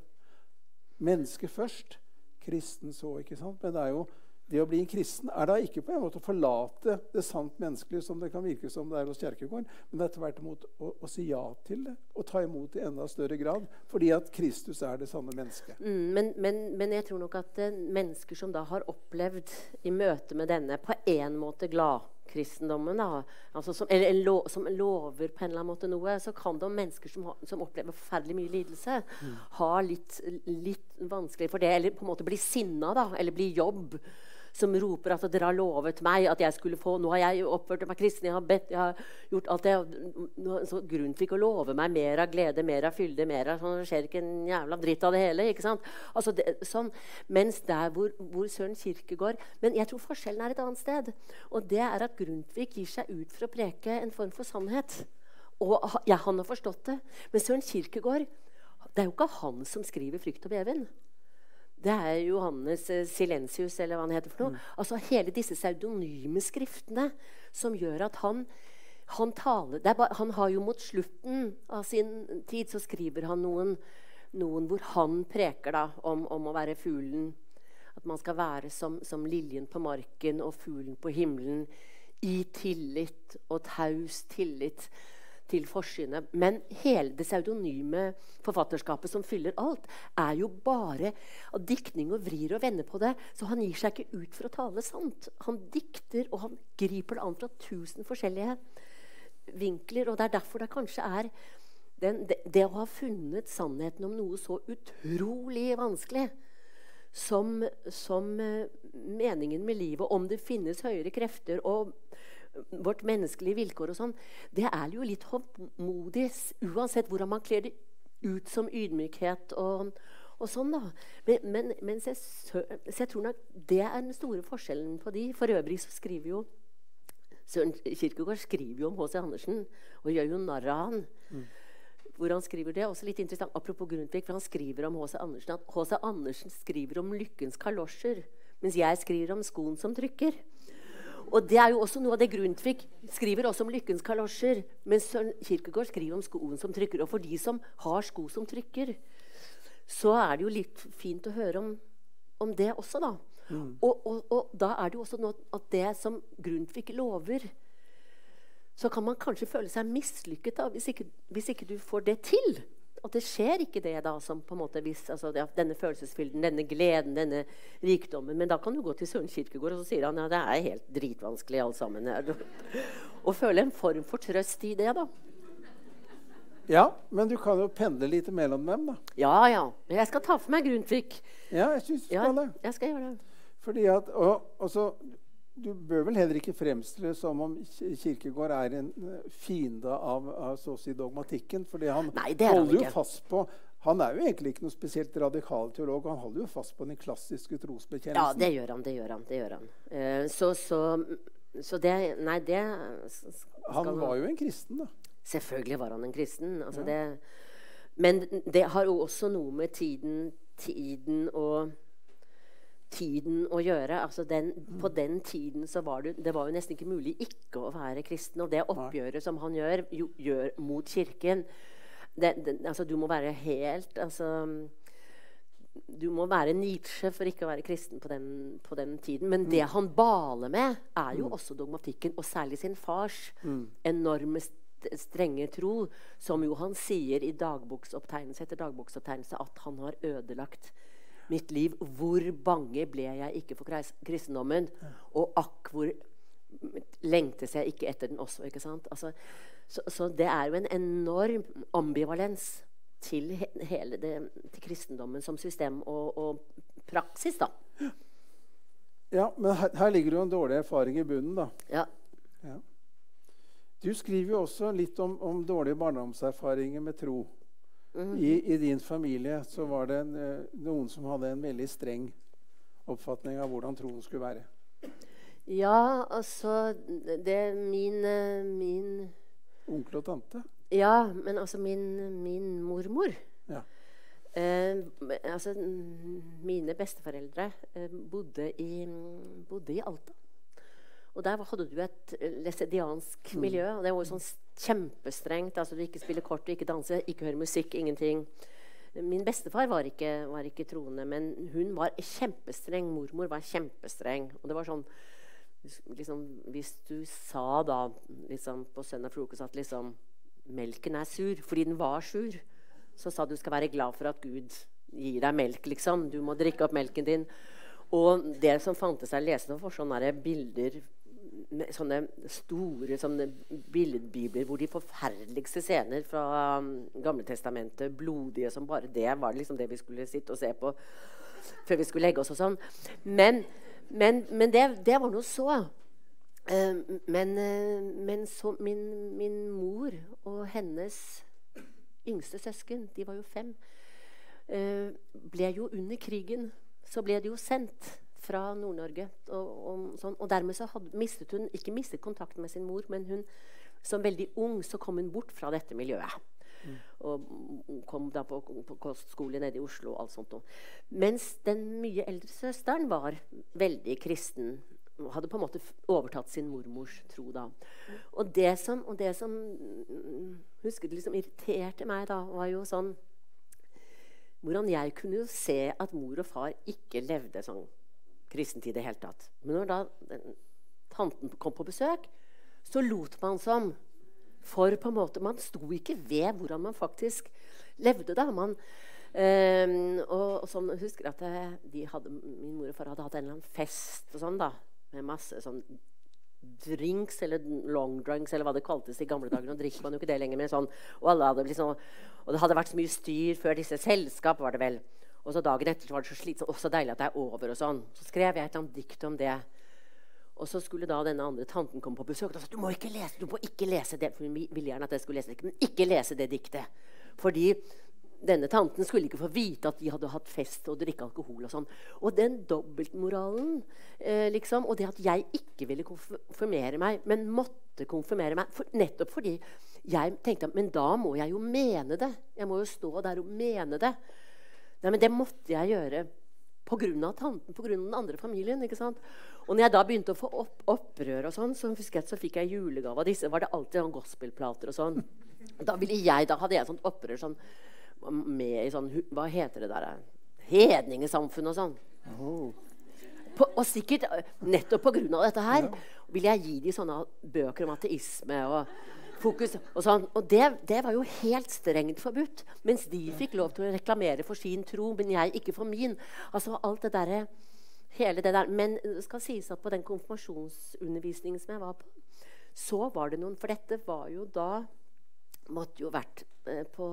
Menneske først, kristen så, ikke sant? Men det er jo det å bli en kristen er da ikke på en måte å forlate det sant menneskelige som det kan virke som det er hos Kierkegaard, men det er tvert imot å, å si ja til det og ta imot det i enda større grad, fordi at Kristus er det sanne mennesket. Mm, men, men, men jeg tror nok at uh, mennesker som da har opplevd i møte med denne på en måte gladkristendommen, da, altså som, eller lo, som lover på en eller annen måte noe, så kan det om mennesker som, ha, som opplever forferdelig mye lidelse, mm. ha litt, litt vanskelig for det, eller på en måte bli sinna da, eller bli jobb, som roper at dere har lovet meg at jeg skulle få, nå har jeg oppført meg kristen, jeg har bedt, jeg har gjort alt det, nå, så Grundtvig å love meg mer av glede, mer av fylde, mer av, sånn, det skjer ikke en jævla dritt av det hele, ikke sant? Altså, det, sånn, mens der hvor, hvor Søren Kierkegaard, men jeg tror forskjellen er et annet sted, og det er at Grundtvig gir seg ut for å preke en form for sannhet, og ja, han har forstått det, men Søren Kierkegaard, det er jo ikke han som skriver Frykt og beven. Det er Johannes Silensius, eller hva han heter for noe. Mm. Altså hele disse pseudonyme skriftene som gjør at han, han taler... Bare, han har jo mot slutten av sin tid, så skriver han noen, noen hvor han preker da, om, om å være fuglen. At man skal være som, som liljen på marken og fuglen på himmelen. I tillit og taus tillit til forsynet. Men hele det pseudonyme forfatterskapet som fyller alt, er jo bare av diktning og vrir og vender på det. Så han gir seg ikke ut for å tale sant. Han dikter, og han griper det an fra tusen forskjellige vinkler. Og det er derfor det kanskje er den, det, det å ha funnet sannheten om noe så utrolig vanskelig som, som uh, meningen med livet, om det finnes høyere krefter og vårt menneskelige vilkår og sånn, det er jo litt håndmodig, uansett hvordan man kler det ut som ydmykhet og, og sånn da. Men, men, men så, så jeg tror nok det er den store forskjellen på de. For øvrig så skriver jo Søren Kierkegaard skriver jo om H C Andersen og gjør jo narr av han. Mm. hvor han skriver det. Også litt interessant, apropos Grundtvig, for han skriver om H C Andersen at H C Andersen skriver om lykkens kalosjer, mens jeg skriver om skoen som trykker. Og det er jo også noe av det Grundtvig skriver også om lykkens kalosjer, mens Søren Kierkegaard skriver om skoen som trykker. Og for de som har sko som trykker, så er det jo litt fint å høre om, om det også, da. Mm. Og, og, og da er det jo også noe at det som Grundtvig lover, så kan man kanskje føle seg mislykket da, hvis ikke, hvis ikke du får det til. At det skjer ikke det da, som på en måte hvis, altså, ja, denne følelsesfylden, denne gleden, denne rikdommen. Men da kan du gå til Søren Kierkegaard, og så sier han ja, det er helt dritvanskelig alt sammen. Og føle en form for trøst i det da. Ja, men du kan jo pendle litt mellom dem da. Ja, ja. Jeg skal ta for meg Grundtvig. Ja, jeg synes du ja, skal det. Jeg skal gjøre det. Fordi at, og, og så, du bør vel heller ikke fremstille som om Kierkegaard er en fiende av, av så å si dogmatikken, fordi han Nei, det er han holder ikke. jo fast på, han er jo egentlig ikke noe spesielt radikal teolog, han holder jo fast på den klassiske trosbekjennelsen. Ja, det gjør han, det gjør han, det gjør han. Uh, så, så, så det, nei, det Han var jo en kristen da. Selvfølgelig var han en kristen, altså ja. det, men det har jo også noe med tiden, tiden og tiden å gjøre. Altså den, mm. På den tiden så var det, det var jo nesten ikke mulig ikke å være kristen. Og det oppgjøret som han gjør, jo, gjør mot kirken, det, det, altså du må være helt altså, du må være Nietzsche for ikke å være kristen på den, på den tiden. Men mm. det han baler med er jo mm. også dogmatikken, og særlig sin fars mm. enorme strenge tro, som jo han sier i dagboksopptegnelse etter dagboksopptegnelse at han har ødelagt mitt liv. Hvor bange ble jeg ikke for kristendommen, og akk hvor lengtes jeg ikke etter den også, ikke sant? Altså, så, så det er jo en enorm ambivalens til, he, hele det, til kristendommen som system og, og praksis da. Ja, men her, her ligger jo en dårlig erfaring i bunnen da. Ja. Ja. Du skriver jo også litt om, om dårlige barndomserfaringer med tro. Mm-hmm. I, I din familie så var det en, noen som hadde en veldig streng oppfatning av hvordan troen skulle være. Ja, altså det er min, min onkel og tante? Ja, men altså min, min mormor. Ja. Eh, altså mine besteforeldre eh, bodde, i, bodde i Alta. Og der hadde du et læsediansk miljø, og det var jo sånn kjempestrengt. Altså du ikke spiller kort, du ikke danser, ikke hører musikk, ingenting. Min bestefar var ikke, var ikke troende, men hun var kjempestreng. Mormor var kjempestreng. Og det var sånn, liksom, hvis du sa da, liksom, på søndag frokost at liksom, melken er sur, fordi den var sur, så sa du skal være glad for at Gud gir deg melk, liksom. Du må drikke opp melken din. Og det som fantes jeg leste for sånne bilder, sånne store sånne billedbibler hvor de forferdeligste scener fra um, Gamle Testamentet, blodige som bare det, var liksom det vi skulle sitte og se på før vi skulle legge oss og sånn. Men, men, men det, det var noe så. Uh, men uh, men så min, min mor og hennes yngste søsken, de var jo fem, uh, ble jo under krigen, så ble det jo sendt fra Nord-Norge, og, og, sånn. Og dermed så hadde, mistet hun ikke mistet kontakten med sin mor, men hun, som veldig ung, så kom hun bort fra dette miljøet. Mm. Og kom da på, på kostskole nede i Oslo og alt sånt noe. Mens den mye eldre søsteren var veldig kristen, hadde på en måte overtatt sin mormors tro da. Og det som, og det som husker det liksom irriterte meg da, var jo sånn, hvordan jeg kunne jo se at mor og far ikke levde sånn kristent i det hele tatt. Men når da tanten kom på besøk, så lot man som, for på en måte, man sto ikke ved hvordan man faktisk levde da. Man, øh, og, og sånn, husker at de hadde, min mor og far hadde hatt en eller annen fest og sånn da, med masse sånn drinks, eller long drinks, eller hva det kaltes i gamle dager. Nå drikker man jo ikke det lenger, men sånn, og alle hadde liksom, og det hadde vært så mye styr før disse selskap, var det vel. Og så dagen etter så var det så slitsomt, også deilig at det er over og sånn. Så skrev jeg et eller annet dikt om det. Og så skulle da denne andre tanten komme på besøk, og da sa, du må ikke lese, du må ikke lese det, for hun ville gjerne at jeg skulle lese det, men ikke lese det diktet. Fordi denne tanten skulle ikke få vite at de hadde hatt fest og drikke alkohol. Og sånn. Og den dobbeltmoralen, eh, liksom, og det at jeg ikke ville konfirmere meg, men måtte konfirmere meg, for, nettopp fordi jeg tenkte men da må jeg jo mene det. Jeg må jo stå der og mene det. Nei, men det måtte jeg gjøre på grunn av tanten, på grunn av den andre familien. Ikke sant? Og når jeg da begynte å få opp, opprør og sånn, så, så fikk jeg julegave av disse. Var det alltid sånn gospelplater og sånn. Da ville jeg, da hadde jeg sånn opprør sånn, med i sånn, hva heter det der? Hedningesamfunn og sånn. Oh. På, og sikkert nettopp på grunn av dette her vil jeg gi de sånne bøker om ateisme og fokus og sånn. Og det, det var jo helt strengt forbudt. Mens de fikk lov til å reklamere for sin tro, men jeg ikke for min. Altså alt det der, hele det der. Men det skal sies at på den konfirmasjonsundervisningen som jeg var på, så var det noen, for dette var jo da, måtte jo vært eh, på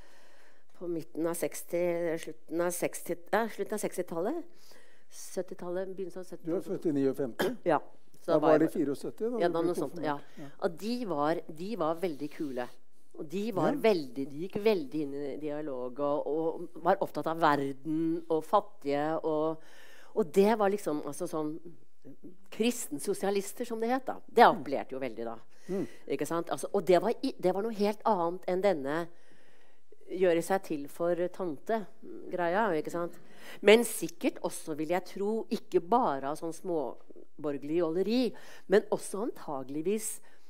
på midten av seksti, slutten av seksti, ja, slutten av sekstitallet, syttitallet, begynnelsen av syttitallet. Du er født i nittifemti? Ja. Så da var det fireogsytti? Da ja, da noe sånt, ja. Ja. Og de var, de var veldig kule. Og de var ja. veldig, de gikk veldig inn i dialog, og, og var opptatt av verden, og fattige, og, og det var liksom, altså sånn, kristensosialister, som det het da. Det appellerte jo veldig da. Mm. Ikke sant? Altså, og det var, det var noe helt annet enn denne gjøre seg til for tante-greia, ikke sant? Men sikkert også, vil jeg tro, ikke bare av sånn småborgerlig jåleri, men også antageligvis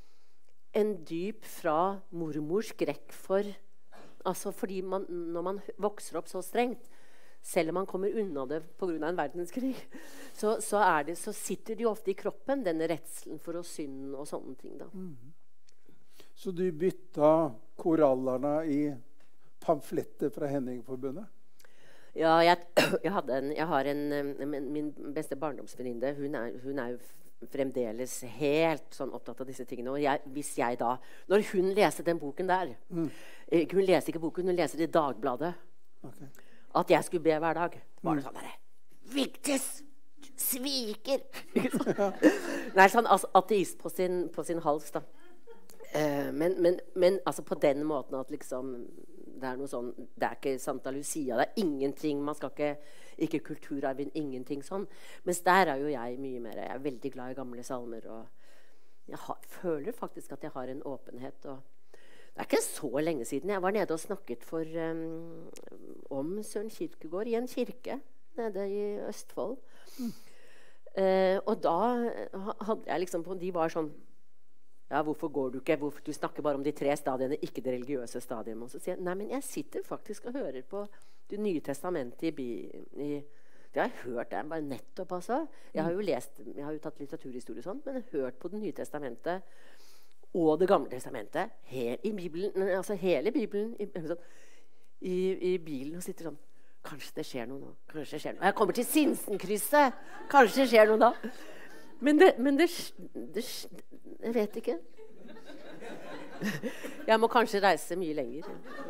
en dyp fra mormors skrekk for, altså fordi man, når man vokser opp så strengt, selv om man kommer unna det på grunn av en verdenskrig, så, så, er det, så sitter det jo ofte i kroppen, denne redselen for å synde og sånne ting da. Mm. Så du bytta korallerne i pamfletter fra Henningforbundet? Ja, jeg, jeg, hadde en, jeg har en, min beste barndomsvenninne, hun er, hun er jo fremdeles helt sånn opptatt av disse tingene. Og jeg, hvis jeg da, når hun leser den boken der, mm. hun leser ikke boken, hun leser det i Dagbladet, okay. At jeg skulle be hver dag, var det sånn der, Vigdis, sviker! Nei, sånn altså, ateist på sin, på sin hals da. Uh, men, men, men altså på den måten at liksom det er noe sånn, det er ikke Santa Lucia, det er ingenting, man skal ikke, ikke kulturarven, ingenting sånn. Mens der er jo jeg mye mer, jeg er veldig glad i gamle salmer, og jeg har, føler faktisk at jeg har en åpenhet. Og det er ikke så lenge siden jeg var nede og snakket for, um, om Søren Kierkegaard i en kirke, nede i Østfold. Mm. Uh, og da hadde jeg liksom på, de var sånn, ja, hvorfor går du ikke? Hvorfor, du snakker bare om de tre stadiene, ikke det religiøse stadiet. Og så sier jeg, nei, men jeg sitter faktisk og hører på det nye testamentet i, i det har jeg hørt, det er bare nettopp altså. Jeg har jo lest, jeg har jo tatt litteraturhistorie og sånt, men jeg har hørt på det nye testamentet og det gamle testamentet, he, i Bibelen, altså hele Bibelen, i, i, i bilen, og sitter sånn, kanskje det skjer noe nå, kanskje det skjer noe. Jeg kommer til Sinsenkrysset, kanskje det skjer noe da. Men det, men det, det, jeg vet ikke. Jeg må kanskje reise mye lenger.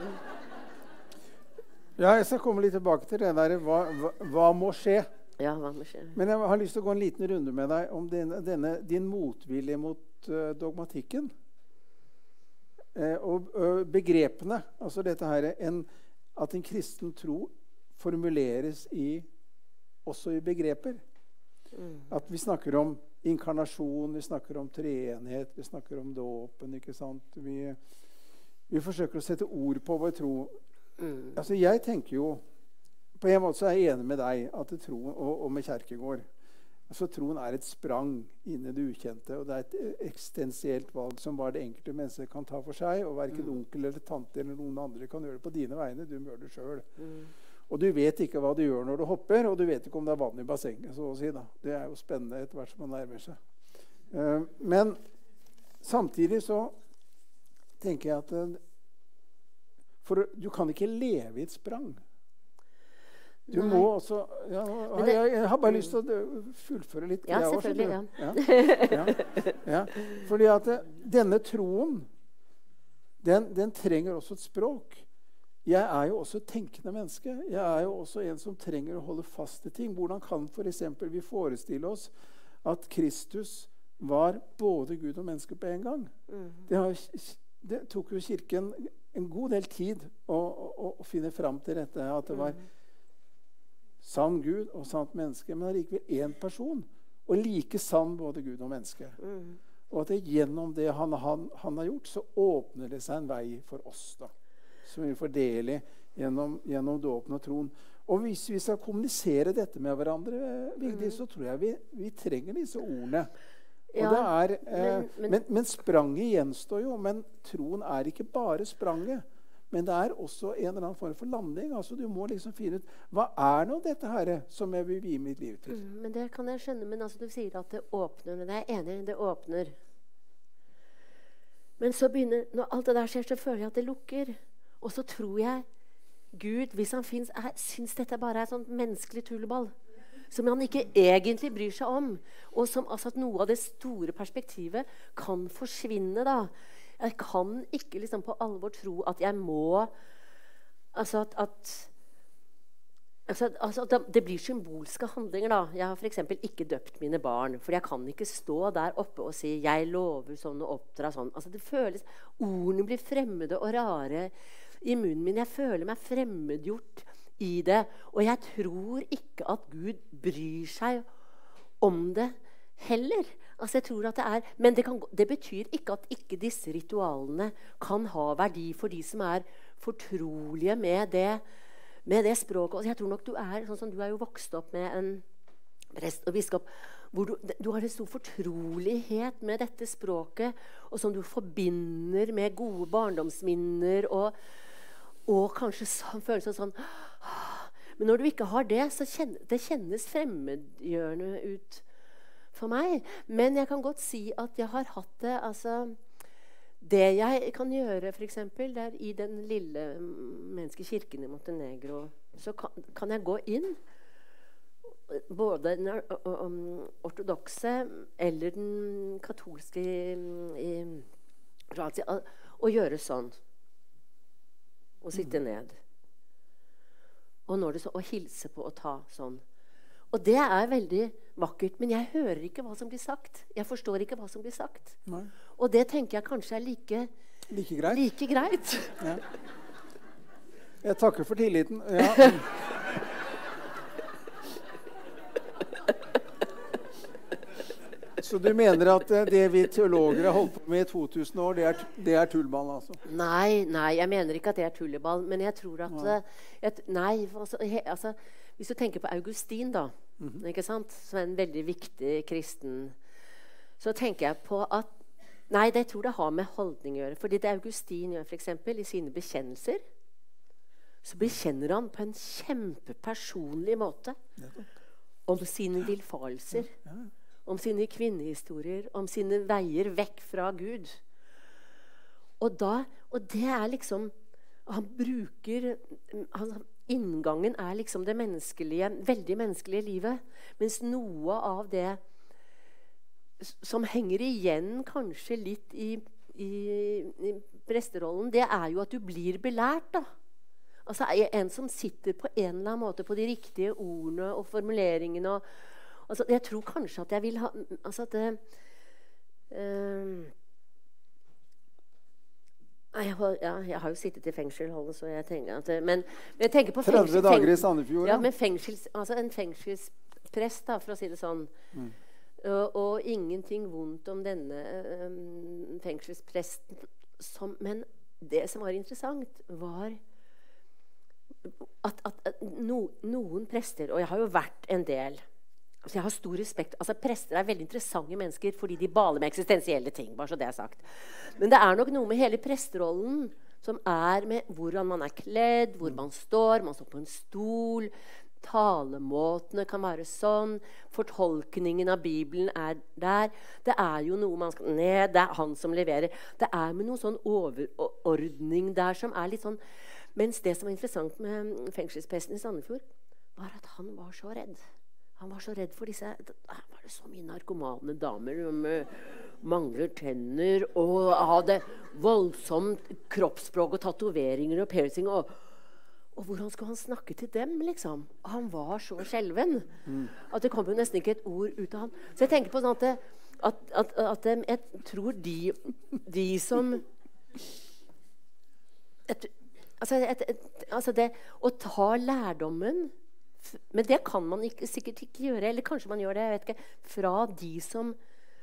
Ja, jeg skal komme litt tilbake til det der, hva, hva, hva må skje? Ja, hva må skje? Men jeg har lyst til å gå en liten runde med deg om denne, denne, din motvilje mot uh, dogmatikken. Uh, og uh, begrepene, altså dette her, en, at en kristen tro formuleres i, også i begreper. Mm. At vi snakker om inkarnasjon, vi snakker om treenighet, vi snakker om dåpen, ikke sant? Vi, vi forsøker å sette ord på vår tro. Mm. Altså jeg tenker jo, på en måte så er jeg enig med deg at troen, og, og med Kierkegaard, altså troen er et sprang inn i det ukjente, og det er et eksistensielt valg som bare det enkelte mennesket kan ta for seg, og hverken mm. onkel eller tante eller noen andre kan gjøre det på dine vegne, du må gjøre det selv. Mm. Og du vet ikke hva du gjør når du hopper, og du vet ikke om det er vann i bassenget, så å si da. Det er jo spennende etter hvert som man nærmer seg. Uh, men samtidig så tenker jeg at uh, for du kan ikke leve i et sprang. Du Nei. må også ja, det, jeg, jeg har bare lyst til å fullføre litt. Ja, selvfølgelig. Ja. Ja, ja, ja. Fordi at uh, denne troen, den, den trenger også et språk. Jeg er jo også et tenkende menneske. Jeg er jo også en som trenger å holde fast i ting. Hvordan kan for eksempel vi forestille oss at Kristus var både Gud og menneske på en gang? Mm. Det, har, det tok jo kirken en god del tid å, å, å finne fram til dette, at det var sann Gud og sant menneske, men allikevel én person, og like sann både Gud og menneske. Mm. Og at det, gjennom det han, han, han har gjort, så åpner det seg en vei for oss da, som vi får del i gjennom, gjennom dåpen og troen. Og hvis vi skal kommunisere dette med hverandre, Vigdis, mm. så tror jeg vi, vi trenger disse ordene. Ja, og det er, eh, men, men, men, men spranget gjenstår jo, men troen er ikke bare spranget, men det er også en eller annen form for landing. Altså du må liksom finne ut, hva er nå dette her som jeg vil vie mitt liv til? Mm, men det kan jeg skjønne, men altså du sier at det åpner, men jeg er enig, det åpner. Men så begynner, når alt det der skjer, så føler jeg at det lukker. Og så tror jeg Gud, hvis han finnes, er, synes dette bare er et sånt menneskelig tulleball, som han ikke egentlig bryr seg om, og som altså at noe av det store perspektivet kan forsvinne da. Jeg kan ikke liksom på alvor tro at jeg må, altså at, at altså, altså at det blir symbolske handlinger da. Jeg har for eksempel ikke døpt mine barn, for jeg kan ikke stå der oppe og si, jeg lover sånn og oppdra sånn. Altså det føles, ordene blir fremmede og rare i munnen min. Jeg føler meg fremmedgjort i det, og jeg tror ikke at Gud bryr seg om det heller. Altså jeg tror at det er, men det, kan, det betyr ikke at ikke disse ritualene kan ha verdi for de som er fortrolige med det, med det språket. Og jeg tror nok du er, sånn som du er jo vokst opp med en prest og biskop, hvor du, du har en stor fortrolighet med dette språket, og som du forbinder med gode barndomsminner, og, og kanskje sånn, følelser sånn. Men når du ikke har det, så kjennes det kjennes fremmedgjørende ut for meg. Men jeg kan godt si at jeg har hatt det, altså det jeg kan gjøre for eksempel, der i den lille menneskekirken i Montenegro, så kan, kan jeg gå inn, både den ortodokse eller den katolske i, i, og gjøre sånn, og sitte ned. Og når det så, og hilse på og ta sånn. Og det er veldig vakkert, men jeg hører ikke hva som blir sagt. Jeg forstår ikke hva som blir sagt. Nei. Og det tenker jeg kanskje er like, like greit. Like greit. Ja. Jeg takker for tilliten. Ja. Så du mener at det vi teologer har holdt på med i to tusen år, det er, det er tullball, altså? Nei, nei, jeg mener ikke at det er tullball, men jeg tror at... Nei, et, nei altså, he, altså, hvis du tenker på Augustin da, mm-hmm. ikke sant? Som er en veldig viktig kristen, så tenker jeg på at... Nei, det tror det har med holdning å gjøre. Fordi det Augustin gjør for eksempel i sine bekjennelser, så bekjenner han på en kjempepersonlig måte om sine villfarelser. Ja, ja. Om sine kvinnehistorier, om sine veier vekk fra Gud. Og, da, og det er liksom, han bruker, han, inngangen er liksom det menneskelige, veldig menneskelige livet, mens noe av det som henger igjen kanskje litt i, i, i presterollen, det er jo at du blir belært da. Altså en som sitter på en eller annen måte på de riktige ordene og formuleringene og altså, jeg tror kanskje at jeg vil ha altså at det, uh, jeg, har, ja, jeg har jo sittet i fengsel så jeg tenker at, men, men jeg tenker på fengsel, tretti dager i Sandefjord ja, men fengsels, altså en fengselsprest da, for å si det sånn mm. og, og ingenting vondt om denne um, fengselspresten som, men det som var interessant var at, at, at no, noen prester, og jeg har jo vært en del. Altså jeg har stor respekt. Altså prester er veldig interessante mennesker fordi de baler med eksistensielle ting, bare så det er sagt. Men det er nok noe med hele presterollen som er med hvordan man er kledd, hvor man står, man står på en stol, talemåtene kan være sånn, fortolkningen av Bibelen er der. Det er jo noe man skal ned, det er han som leverer. Det er med noe sånn overordning der som er litt sånn, mens det som var interessant med fengselspresten i Sandefjord, var at han var så redd. Han var så redd for disse, var det så mye narkomane damer som mangler tenner og hadde voldsomt kroppsspråk og tatoveringer og piercing og, og hvordan skulle han snakke til dem liksom? Han var så skjelven mm. at det kom jo nesten ikke et ord ut av han. Så jeg tenker på sånn at, at, at, at jeg tror de, de som et, altså, et, et, altså det å ta lærdommen, men det kan man ikke, sikkert ikke gjøre, eller kanskje man gjør det, jeg vet ikke, fra de som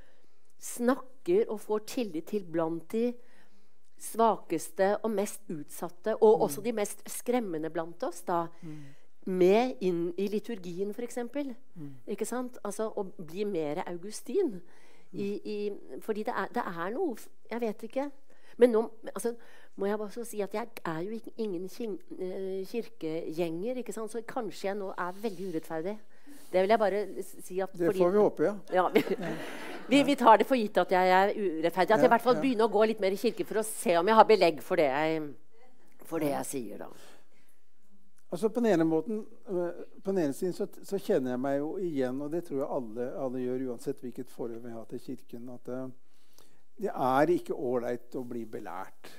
snakker og får tillit til blant de svakeste og mest utsatte, og mm. også de mest skremmende blant oss, da, mm. med inn i liturgien, for eksempel. Mm. Ikke sant? Altså, å bli mer Augustin. I, i, fordi det er, det er noe, jeg vet ikke, men nå altså, må jeg bare så si at jeg er jo ikke, ingen kirkegjenger, ikke sant? Så kanskje jeg nå er veldig urettferdig. Det vil jeg bare si at... Det fordi, får vi håpe, ja. ja vi, vi, vi tar det for gitt at jeg er urettferdig. At jeg i hvert fall begynner å gå litt mer i kirke for å se om jeg har belegg for det jeg, for det jeg sier da. Altså på den ene måten, på den ene siden så, så kjenner jeg meg jo igjen, og det tror jeg alle, alle gjør, uansett hvilket forhold vi har til kirken, at uh, det er ikke ålreit å bli belært.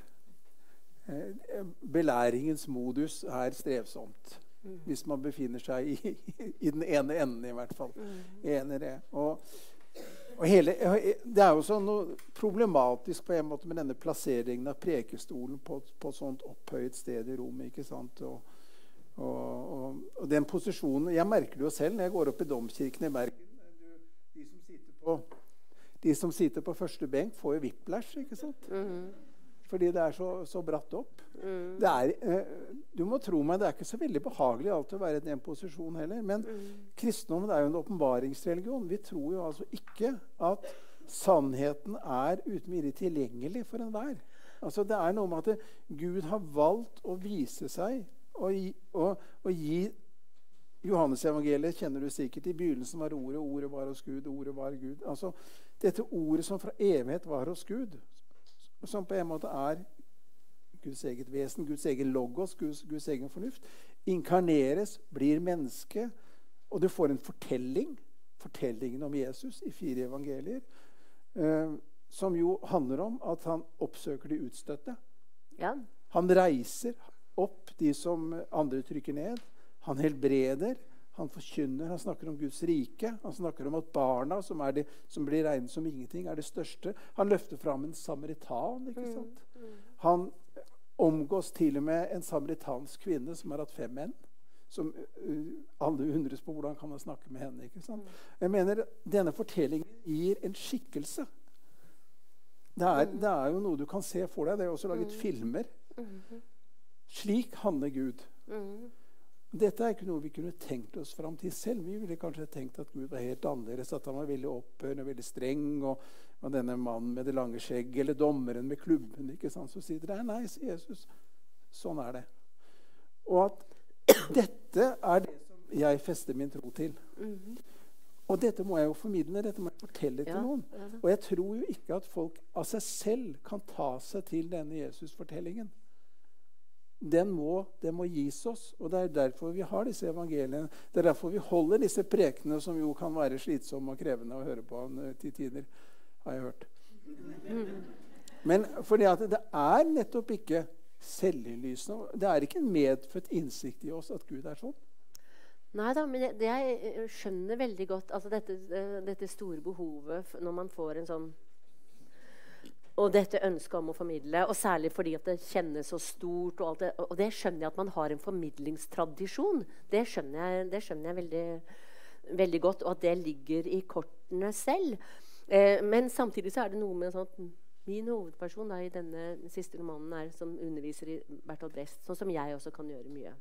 Uh, belæringens modus er strevsomt, mm. hvis man befinner seg i, i den ene enden i hvert fall. Mm. Enig i det. Og, og hele, det er jo så noe problematisk på en måte med denne plasseringen av prekestolen på, på sånt opphøyet sted i Rom, ikke sant? Og, Og, og, og den posisjonen, jeg merker det jo selv når jeg går opp i domkirken i Bergen. De som sitter på, de som sitter på første benk får jo whiplash, ikke sant? Mm. Fordi det er så, så bratt opp. Mm. Det er, eh, du må tro meg, det er ikke så veldig behagelig alltid å være i den posisjonen heller. Men mm. kristendommen er jo en åpenbaringsreligion. Vi tror jo altså ikke at sannheten er uten videre tilgjengelig for enhver. Altså det er noe med at Gud har valgt å vise seg Og gi, og, og gi Johannes-evangeliet kjenner du sikkert. I begynnelsen var ordet, ordet var hos Gud, ordet var Gud. Altså, dette ordet som fra evighet var hos Gud, som på en måte er Guds eget vesen, Guds egen logos, Guds, Guds egen fornuft, inkarneres, blir menneske, og du får en fortelling, fortellingen om Jesus i fire evangelier, eh, som jo handler om at han oppsøker de utstøtte. Ja. Han reiser opp de som andre trykker ned. Han helbreder, han forkynner, han snakker om Guds rike. Han snakker om at barna, som, er de, som blir regnet som ingenting, er det største. Han løfter fram en samaritan, ikke sant? Han omgås til og med en samaritansk kvinne som har hatt fem menn. Som uh, alle undres på hvordan kan man snakke med henne, ikke sant? Jeg mener, denne fortellingen gir en skikkelse. Det er, det er jo noe du kan se for deg. Det er også laget filmer. Slik handler Gud. Mm. Dette er ikke noe vi kunne tenkt oss fram til selv. Vi ville kanskje tenkt at Gud var helt annerledes, at han var veldig opphørende, veldig streng, og, og denne mannen med det lange skjegg, eller dommeren med klubben, ikke sant, så sier det, nei, sier Jesus, sånn er det. Og at dette er det som jeg fester min tro til. Mm. Og dette må jeg jo formidle, dette må jeg fortelle til ja, noen. Ja. Og jeg tror jo ikke at folk av seg selv kan ta seg til denne Jesus-fortellingen. Den må, den må gis oss, og det er derfor vi har disse evangeliene. Det er derfor vi holder disse prekene, som jo kan være slitsomme og krevende å høre på til tider, har jeg hørt. Men fordi at det er nettopp ikke selvinnlysende. Det er ikke en medfødt innsikt i oss at Gud er sånn. Nei da, men det, jeg skjønner veldig godt altså dette, dette store behovet når man får en sånn og dette ønsket om å formidle, og særlig fordi at det kjennes så stort, og, alt det, og det skjønner jeg at man har en formidlingstradisjon. Det skjønner jeg, det skjønner jeg veldig, veldig godt, og at det ligger i kortene selv. Eh, men samtidig så er det noe med sånn at min hovedperson da, i denne siste romanen er som underviser i Bertolt Brecht, sånn som jeg også kan gjøre mye.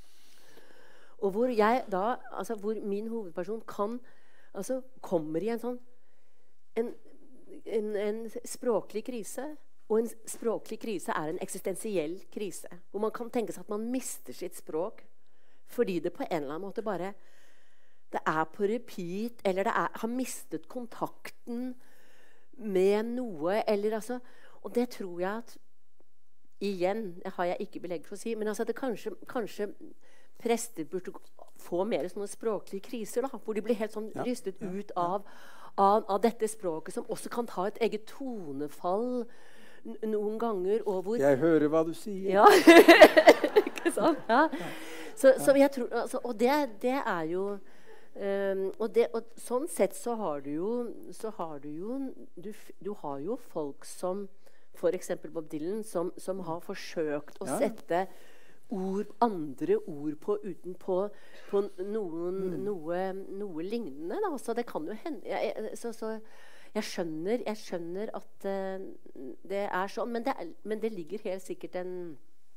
Og hvor jeg da, altså hvor min hovedperson kan, altså kommer i en sånn, en En, en språklig krise, og en språklig krise er en eksistensiell krise, hvor man kan tenke seg at man mister sitt språk fordi det på en eller annen måte bare det er på repeat, eller det er, har mistet kontakten med noe, eller altså, og det tror jeg at igjen, det har jeg ikke belegg for å si, men altså det kanskje, kanskje prester burde få mer sånne språklige kriser da, hvor de blir helt sånn ja, rystet ja, ut av Av, av dette språket, som også kan ta et eget tonefall noen ganger. Og hvor, jeg hører hva du sier. Ja, ikke sant? Ja. Så, så jeg tror, altså, og det, det er jo um, og, det, og sånn sett så har du jo, så har du, jo du, du har jo folk som for eksempel Bob Dylan, som, som har forsøkt å Ja. sette ord, andre ord på utenpå på noen, Mm. noe, noe lignende. Da. Så det kan jo hende jeg, jeg- så, så jeg, skjønner, jeg skjønner at uh, det er sånn, men det, er, men det ligger helt sikkert en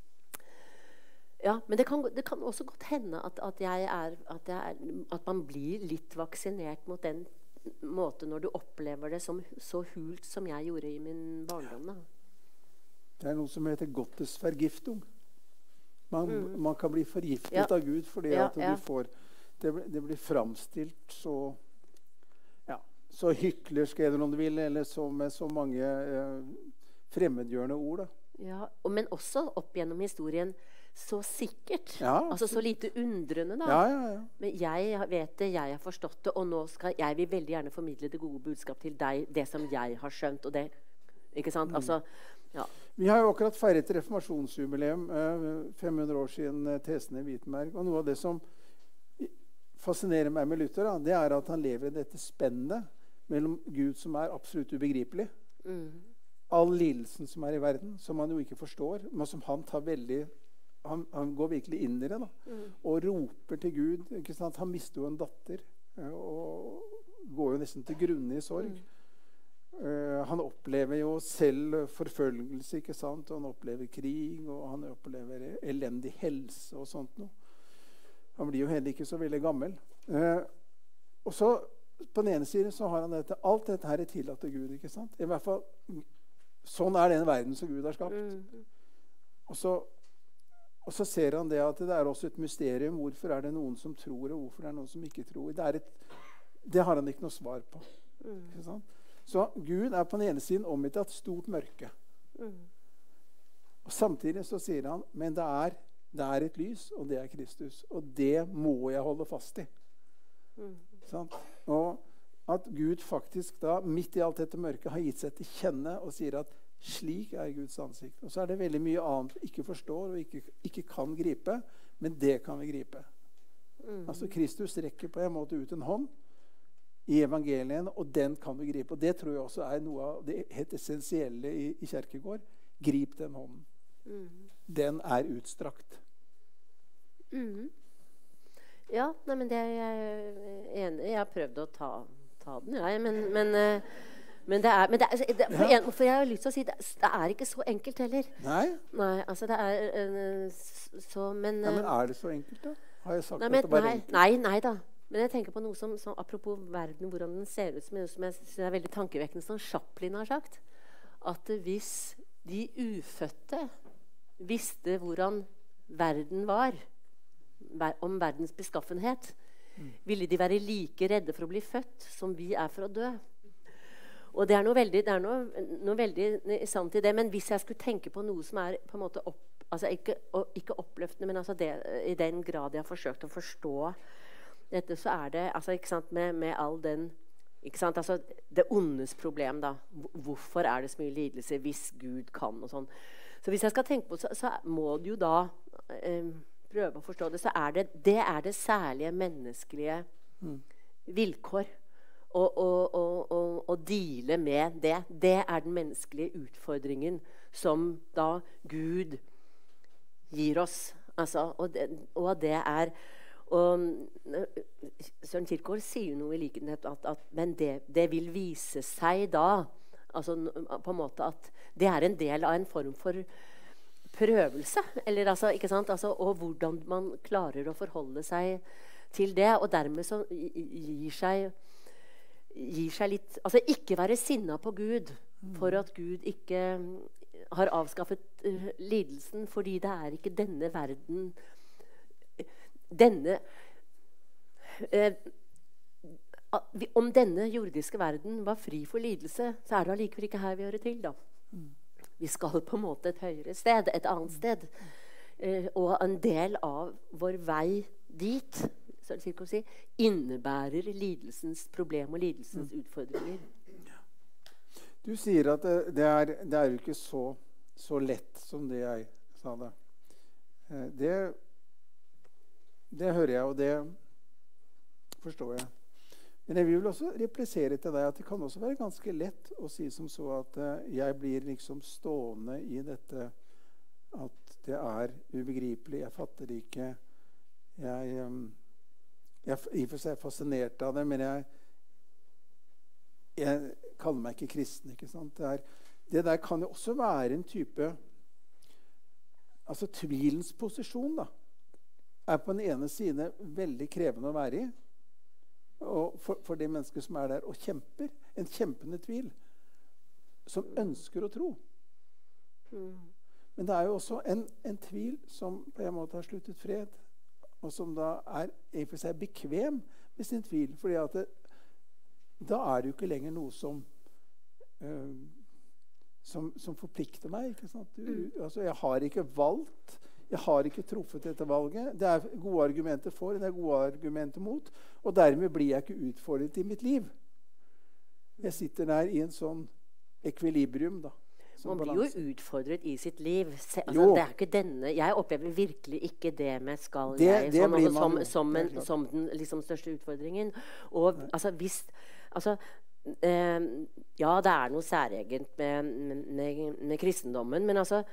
ja, men det kan, det kan også godt hende at, at, jeg er, at, jeg er, at man blir litt vaksinert mot den måten når du opplever det som så hult som jeg gjorde i min barndom. Da. Det er noe som heter Gottesvergiftung. Man, Mm. man kan bli forgiftet Ja. av Gud fordi Ja, at du ja. får det, blir- det blir framstilt så ja, så hyklersk, eller om du vil, eller så med så mange eh, fremmedgjørende ord. Da. Ja, og, men også opp gjennom historien så sikkert. Ja, Altså så lite undrende, da. Ja, ja, ja. Men jeg vet det, jeg har forstått det, og nå skal jeg vil veldig gjerne formidle det gode budskap til deg, det som jeg har skjønt. og det, ikke sant? Mm. Altså, ja. Vi har jo akkurat feiret reformasjonsjubileum, eh, fem hundre år siden eh, tesen i Wittenberg. Og noe av det som fascinerer meg med Luther, da, det er at han lever i dette spennet mellom Gud som er absolutt ubegripelig, Mm. all lidelsen som er i verden, som han jo ikke forstår, men som han tar veldig han, han går virkelig inn i det da, Mm. og roper til Gud. Ikke sant? Han mister jo en datter eh, og går jo nesten til grunne i sorg. Mm. Eh, han opplever jo selv forfølgelse, ikke sant? Og han opplever krig, og han opplever elendig helse og sånt noe. Han blir jo heller ikke så veldig gammel. Eh, og så på den ene siden så har han dette, alt dette her er tillatt til Gud, ikke sant? I hvert fall, sånn er den verden som Gud har skapt. Mm. Og så, og så ser han det at det er også et mysterium. Hvorfor er det noen som tror, og hvorfor er det noen som ikke tror? Det, er et, det har han ikke noe svar på. Mm. Ikke sant? Så Gud er på den ene siden omgitt av et stort mørke. Mm. Og samtidig så sier han, men det er, det er et lys, og det er Kristus. Og det må jeg holde fast i. Mm. Sant? Og at Gud faktisk da, midt i alt dette mørket, har gitt seg til kjenne og sier at slik er Guds ansikt. Og så er det veldig mye annet vi ikke forstår og ikke, ikke kan gripe, men det kan vi gripe. Mm. Altså Kristus rekker på en måte ut en hånd i evangelien, og den kan du gripe. Og det tror jeg også er noe av det helt essensielle i, i Kjerkegaard. Grip den hånden. Mm. Den er utstrakt. Mm. Ja, nei, men det er jeg enig i. Jeg har prøvd å ta, ta den, jeg. Men, men, eh, men det er, men det er det, for, Ja. en, for jeg har lyst til å si det, det er ikke så enkelt heller. Nei? Nei, altså det er eh, s- så Men, Ja, men eh, er det så enkelt, da? Har jeg sagt nei, at men, det bare er nei, enkelt? nei, nei da. Men jeg tenker på noe som, som apropos verden, hvordan den ser ut, som, jeg- som jeg synes er veldig tankevekkende, som Chaplin har sagt. At hvis de ufødte visste hvordan verden var, ver- om verdens beskaffenhet, ville de være like redde for å bli født som vi er for å dø. Og det er noe veldig, det er noe, noe veldig sant i det. Men hvis jeg skulle tenke på noe som er på en måte opp, altså ikke, og, ikke oppløftende, men altså det, i den grad jeg har forsøkt å forstå dette, så er det altså, ikke sant, med, med all den ikke sant, altså det ondes problem, da. Hvorfor er det så mye lidelse hvis Gud kan og sånn. Så hvis jeg skal tenke på så, så må du jo da eh, prøve å forstå det. Så er det det er det særlige menneskelige Mm. vilkår. Å, å, å, å, å deale med det. Det er den menneskelige utfordringen som da Gud gir oss. Altså, og, det, og det er og Søren Kierkegaard sier jo noe i likenhet at, at men det, det vil vise seg da altså på en måte at det er en del av en form for prøvelse. Eller, altså, ikke sant? Altså, og hvordan man klarer å forholde seg til det. Og dermed så gir seg, gir seg litt altså ikke være sinna på Gud for at Gud ikke har avskaffet uh, lidelsen, fordi det er ikke denne verden denne eh, vi, Om denne jordiske verden var fri for lidelse, så er det allikevel ikke her vi hører til. Da. Mm. Vi skal på en måte et høyere sted, et annet sted. Eh, og en del av vår vei dit så er det å si, innebærer lidelsens problem og lidelsens Mm. utfordringer. Du sier at det, det, er, det er jo ikke så, så lett som det jeg sa da. Eh, Det, det hører jeg, og det forstår jeg. Men jeg vil også replisere til deg at det kan også være ganske lett å si som så at uh, jeg blir liksom stående i dette at det er ubegripelig, jeg fatter det ikke. Jeg, um, jeg er i og for seg fascinert av det, men jeg, jeg kaller meg ikke kristen, ikke sant? Det, er, det der kan jo også være en type, altså tvilens posisjon da, er på den ene siden veldig krevende å være i, og for, for de mennesker som er der og kjemper, en kjempende tvil, som ønsker å tro. Mm. Men det er jo også en, en tvil som på en måte har sluttet fred, og som da er i og for seg bekvem med sin tvil, fordi at det, da er det jo ikke lenger noe som, uh, som, som forplikter meg, ikke sant? Du, mm. altså, jeg har ikke valgt, jeg har ikke truffet dette valget. Det er gode argumenter for, det er gode argumenter mot, og dermed blir jeg ikke utfordret i mitt liv. Jeg sitter der i en sånn ekvilibrium da. Man blir jo utfordret i sitt liv. Se, altså, det er ikke denne, jeg opplever virkelig ikke det med skal det, jeg, det sånn, altså, som, man, som, en, som den liksom, største utfordringen. Og altså, hvis, altså, eh, ja, det er noe særegent med, med, med kristendommen, men altså,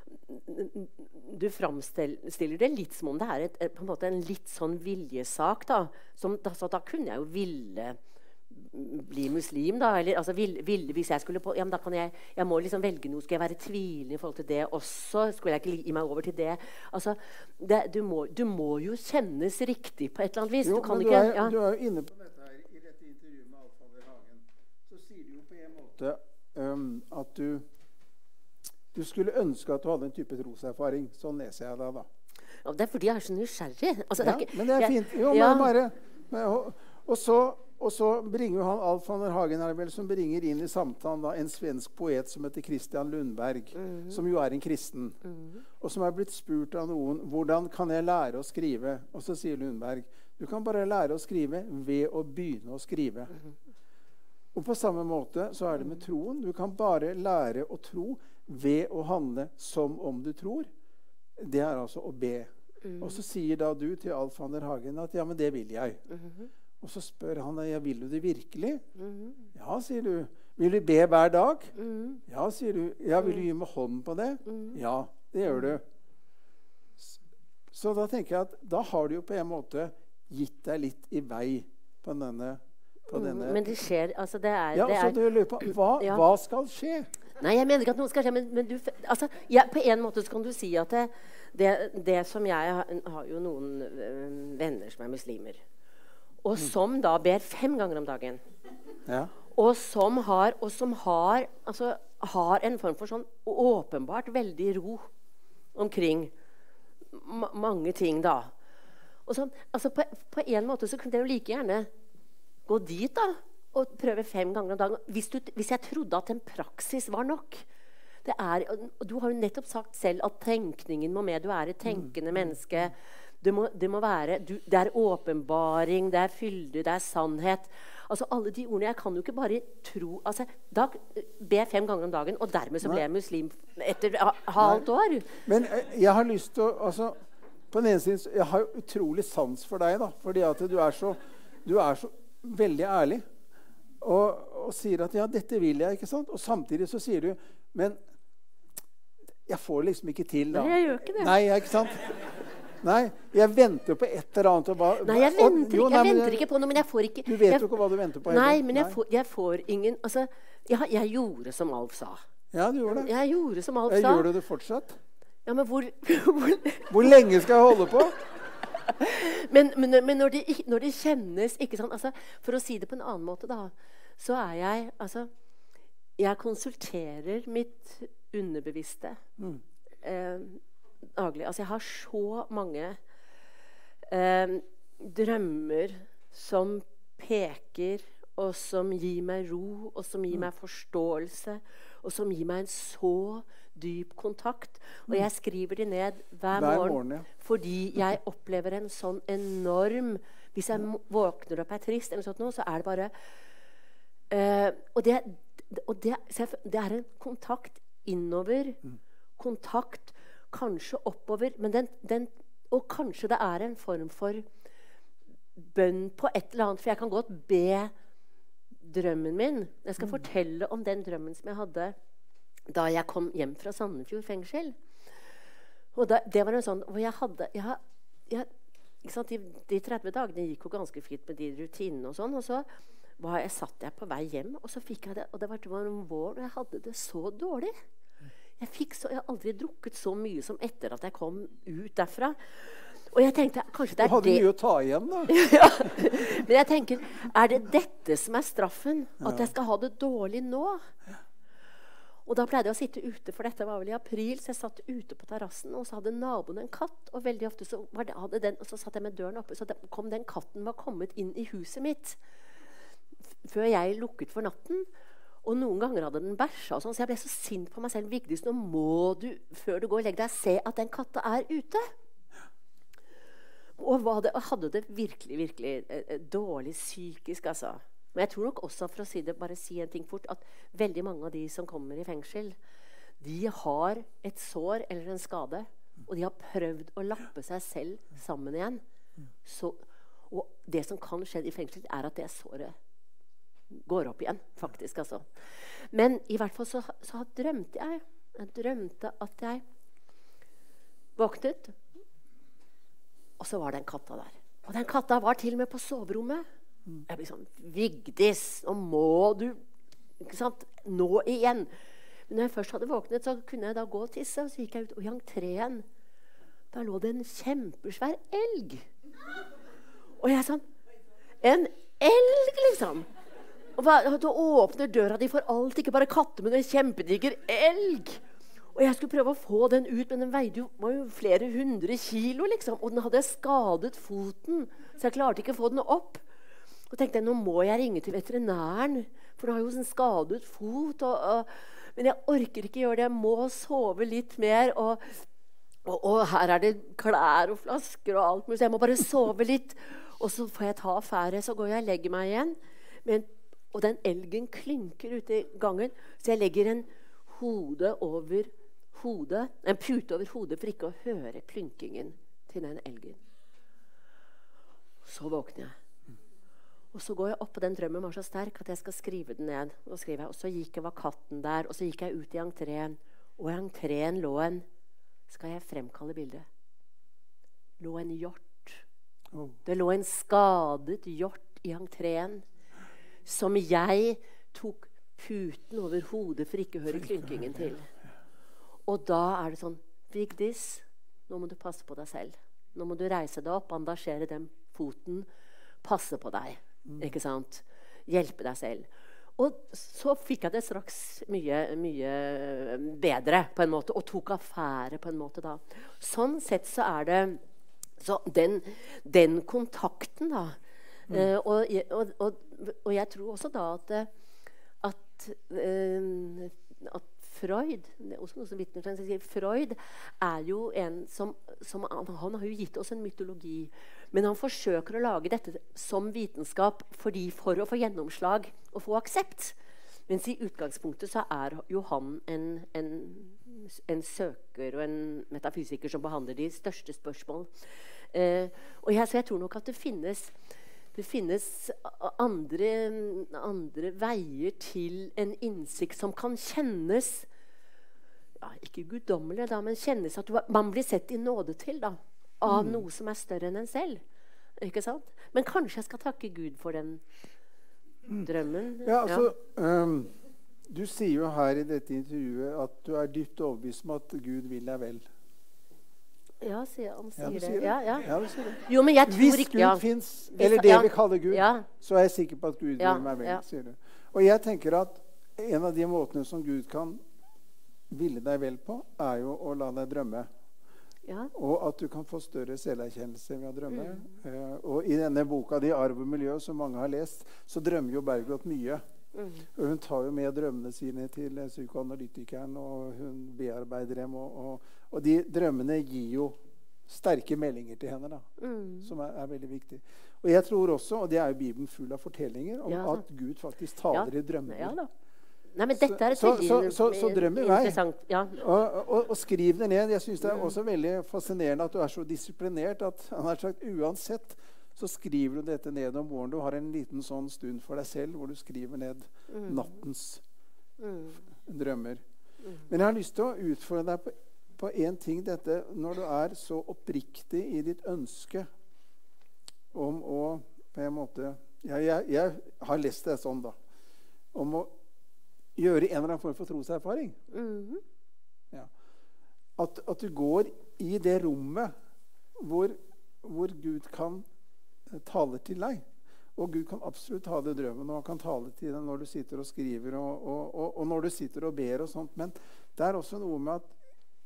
du framstiller det litt som om det er et, på en måte en litt sånn viljesak da, som, da, så da kunne jeg jo ville bli muslim da, eller altså, vil, vil, hvis jeg skulle på, ja, men da kan jeg, jeg må liksom velge noe, skal jeg være tvilende i forhold til det også, skulle jeg ikke gi meg over til det, altså, det, du, må, du må jo kjennes riktig på et eller annet vis. Jo, du kan men ikke, du, er, ja. du er jo inne på dette her, i dette intervjuet med Alf Fader Hagen, så sier du jo på en måte um, at du Du skulle ønske at du hadde en type troserfaring. Sånn leser jeg deg da. Ja, det er fordi jeg er så nysgjerrig. Altså, ja, det er ikke, men det er jeg, fint. Jo, ja. men bare, og, og, så, og så bringer han Alf Fader Hagen er vel, som bringer inn i samtalen da, en svensk poet som heter Christian Lundberg, mm. som jo er en kristen, mm. og som er blitt spurt av noen, hvordan kan jeg lære å skrive? Og så sier Lundberg, du kan bare lære å skrive ved å begynne å skrive. Mm. Og på samme måte så er det med troen. Du kan bare lære å tro ved å handle som om du tror. Det er altså å be. Mm. Og så sier da du til Alf Fader Hagen at ja, men det vil jeg. Mm-hmm. Og så spør han deg, ja, vil du det virkelig? Mm-hmm. Ja, sier du. Vil du be hver dag? Mm. Ja, sier du. Ja, vil du gi meg hånden på det? Mm. Ja, det gjør du. Så da tenker jeg at da har du jo på en måte gitt deg litt i vei på denne, på denne. Men det skjer, altså det er... Ja, det så er, du lurer på, hva, ja. hva skal skje? Nei, jeg mener ikke at noe skal skje, men, men du, altså, ja, på en måte så kan du si at det, det, det som jeg har, har jo noen øh, venner som er muslimer, og som da ber fem ganger om dagen. Ja. Og som har, og som har, altså, har en form for sånn åpenbart veldig ro omkring ma mange ting da. Og så, altså, på, på en måte så kunne jeg jo like gjerne gå dit da, og prøve fem ganger om dagen. Hvis, du, hvis jeg trodde at en praksis var nok. Det er, og du har jo nettopp sagt selv at tenkningen må med. Du er et tenkende mm. menneske. Det må, det må være, du, det er åpenbaring, det er fylde, det er sannhet. Altså alle de ordene, jeg kan jo ikke bare tro, altså da be fem ganger om dagen, og dermed så ble jeg muslim etter halvt år. Men jeg har lyst til å, altså, på den ene siden, jeg har jo utrolig sans for deg da, fordi at du er så, du er så veldig ærlig. Og, og sier at ja, dette vil jeg, ikke sant? Og samtidig så sier du, men jeg får liksom ikke til da. Nei, jeg gjør ikke det. Nei, ikke sant? Nei, jeg venter på et eller annet. Og ba, nei, jeg venter, og, jo, nei, jeg venter ikke på noe, men jeg får ikke... Du vet jeg, jo ikke hva du venter på. Nei, heller. men jeg, nei. Får, jeg får ingen... Altså, jeg, jeg gjorde som Alf sa. Ja, du gjorde det. Jeg gjorde som Alf jeg sa. Gjør du det fortsatt? Ja, men hvor... hvor, hvor lenge skal jeg holde på? men men, men når, det, når det kjennes, ikke sant? Altså, for å si det på en annen måte da, så er jeg, altså, jeg konsulterer mitt underbevisste mm. eh, daglig. Altså, jeg har så mange eh, drømmer som peker, og som gir meg ro, og som gir mm. meg forståelse, og som gir meg en så dyp kontakt. Og jeg skriver det ned hver, hver morgen, morgen ja. Fordi jeg opplever en sånn enorm... Hvis jeg våkner opp er trist, eller sånt nå, så er det bare... Uh, og det, og det, det er en kontakt innover, mm. kontakt kanskje oppover, men den, den, og kanskje det er en form for bønn på et eller annet, for jeg kan godt be drømmen min. Jeg skal mm. fortelle om den drømmen som jeg hadde da jeg kom hjem fra Sandefjord fengsel. Og da, det var en sånn hvor jeg hadde jeg, jeg, ikke sant, de, de tretti dagene gikk jo ganske fint med de rutinene og sånn, og så var jeg, satt jeg på vei hjem, og så fikk jeg det, og det var, det var en vår, og jeg hadde det så dårlig. Jeg, fikk så, jeg har aldri drukket så mye som etter at jeg kom ut derfra. Og jeg tenkte, kanskje det er det... Du hadde mye å ta igjen, da. Ja. Men jeg tenker, er det dette som er straffen? At jeg skal ha det dårlig nå? Og da pleide jeg å sitte ute, for dette var vel i april, så jeg satt ute på terrassen, og så hadde naboen en katt, og veldig ofte så, var det, hadde den, og så satt jeg med døren oppe, så den, kom den katten var kommet inn i huset mitt, før jeg lukket for natten. Og noen ganger hadde den bæsja, og sånn, så jeg ble så sint på meg selv. Vigdis, nå må du, før du går og legger deg, se at den katta er ute. Og var det, hadde det virkelig, virkelig eh, dårlig psykisk, altså. Men jeg tror nok også, for å si det, bare si en ting fort, at veldig mange av de som kommer i fengsel, de har et sår eller en skade, og de har prøvd å lappe seg selv sammen igjen. Så, og det som kan skje i fengsel, er at det såret går opp igjen, faktisk, altså. Men i hvert fall så, så drømte jeg. Jeg drømte at jeg våknet, og så var den katta der. Og den katta var til og med på soverommet. Jeg ble sånn, Vigdis, nå må du, ikke sant, nå igjen. Men når jeg først hadde våknet, så kunne jeg da gå og tisse, og så gikk jeg ut, og i entreen, da lå det en kjempesvær elg. Og jeg sånn, en elg, liksom. Og du åpner døra di for alt, ikke bare katter, men en kjempediger elg. Og jeg skulle prøve å få den ut, men den veide jo, var jo flere hundre kilo, liksom. Og den hadde skadet foten, så jeg klarte ikke å få den opp. Og tenkte jeg, nå må jeg ringe til veterinæren, for den har jo en skadet fot. Og, og, men jeg orker ikke gjøre det, jeg må sove litt mer. Og, og, og her er det klær og flasker og alt, så jeg må bare sove litt. Og så får jeg ta affære, så går jeg og legger meg igjen. Men, og den elgen klynker ute i gangen, så jeg legger en hode over hodet, en pute over hodet for ikke å høre klynkingen til den elgen. Så våkner jeg. Og så går jeg opp, og den drømmen var så sterk at jeg skal skrive den ned. Og, jeg, og så gikk jeg, var katten der, og så gikk jeg ut i entreen. Og i entreen lå en, skal jeg fremkalle bildet, lå en hjort. Oh. Det lå en skadet hjort i entreen, som jeg tok puten over hodet for ikke å høre klynkingen til. Og da er det sånn, Vigdis, nå må du passe på deg selv. Nå må du reise deg opp, bandasjere den foten, passe på deg. Mm. Ikke sant? Hjelpe deg selv. Og så fikk jeg det straks mye, mye bedre på en måte, og tok affære på en måte da. Sånn sett så er det, så den, den kontakten da, mm. uh, og, og, og, og jeg tror også da at, at, uh, at Freud, det er også noe som Wittgenstein sier, Freud er jo en som, som han, han har jo gitt oss en mytologi, men han forsøker å lage dette som vitenskap fordi for å få gjennomslag og få aksept. Mens i utgangspunktet så er jo han en, en, en søker og en metafysiker som behandler de største spørsmål. Eh, og jeg, så jeg tror nok at det finnes Det finnes andre, andre veier til en innsikt som kan kjennes, ja, ikke guddommelig da, men kjennes at du, man blir sett i nåde til da, av mm. noe som er større enn en selv. Ikke sant? Men kanskje jeg skal takke Gud for den drømmen. Ja, altså, ja. Um, du sier jo her i dette intervjuet at du er dypt overbevist om at Gud vil deg vel. Ja, sier han sier, ja, det. det. Ja, ja. Ja, du sier det. Jo, men jeg tror Hvis ikke, Gud ja. finnes, eller det ja. vi kaller Gud, ja. så er jeg sikker på at Gud ja. vil meg vel, ja. sier du. Og jeg tenker at en av de måtene som Gud kan ville deg vel på, er jo å la deg drømme. Ja. Og at du kan få større selverkjennelse ved å drømme. Mm. Uh, og i denne boka di, Arv og miljø, som mange har lest, så drømmer jo Bergljot mye. Mm. Og hun tar jo med drømmene sine til psykoanalytikeren, og hun bearbeider dem. Og, og, og de drømmene gir jo sterke meldinger til henne, da, mm. som er, er veldig viktig. Og jeg tror også, og det er jo Bibelen full av fortellinger, om ja, at Gud faktisk taler ja. i drømmer. Ja, da. Nei, men dette er et så, veldig så, så, så drøm i vei. Ja. Og, og, og skriv det ned. Jeg synes det er også veldig fascinerende at du er så disiplinert at han har sagt uansett så skriver du dette ned om morgenen. Du har en liten sånn stund for deg selv hvor du skriver ned Mm. nattens Mm. drømmer. Mm. Men jeg har lyst til å utfordre deg på, på en ting. Dette, når du er så oppriktig i ditt ønske om å på en måte, ja, jeg, jeg har lest det sånn da, om å gjøre en eller annen form for troserfaring. Mm. Ja. At, at du går i det rommet hvor, hvor Gud kan eh, tale til deg. Og Gud kan absolutt tale i drømmen, og han kan tale til deg når du sitter og skriver, og, og, og, og når du sitter og ber og sånt. Men det er også noe med at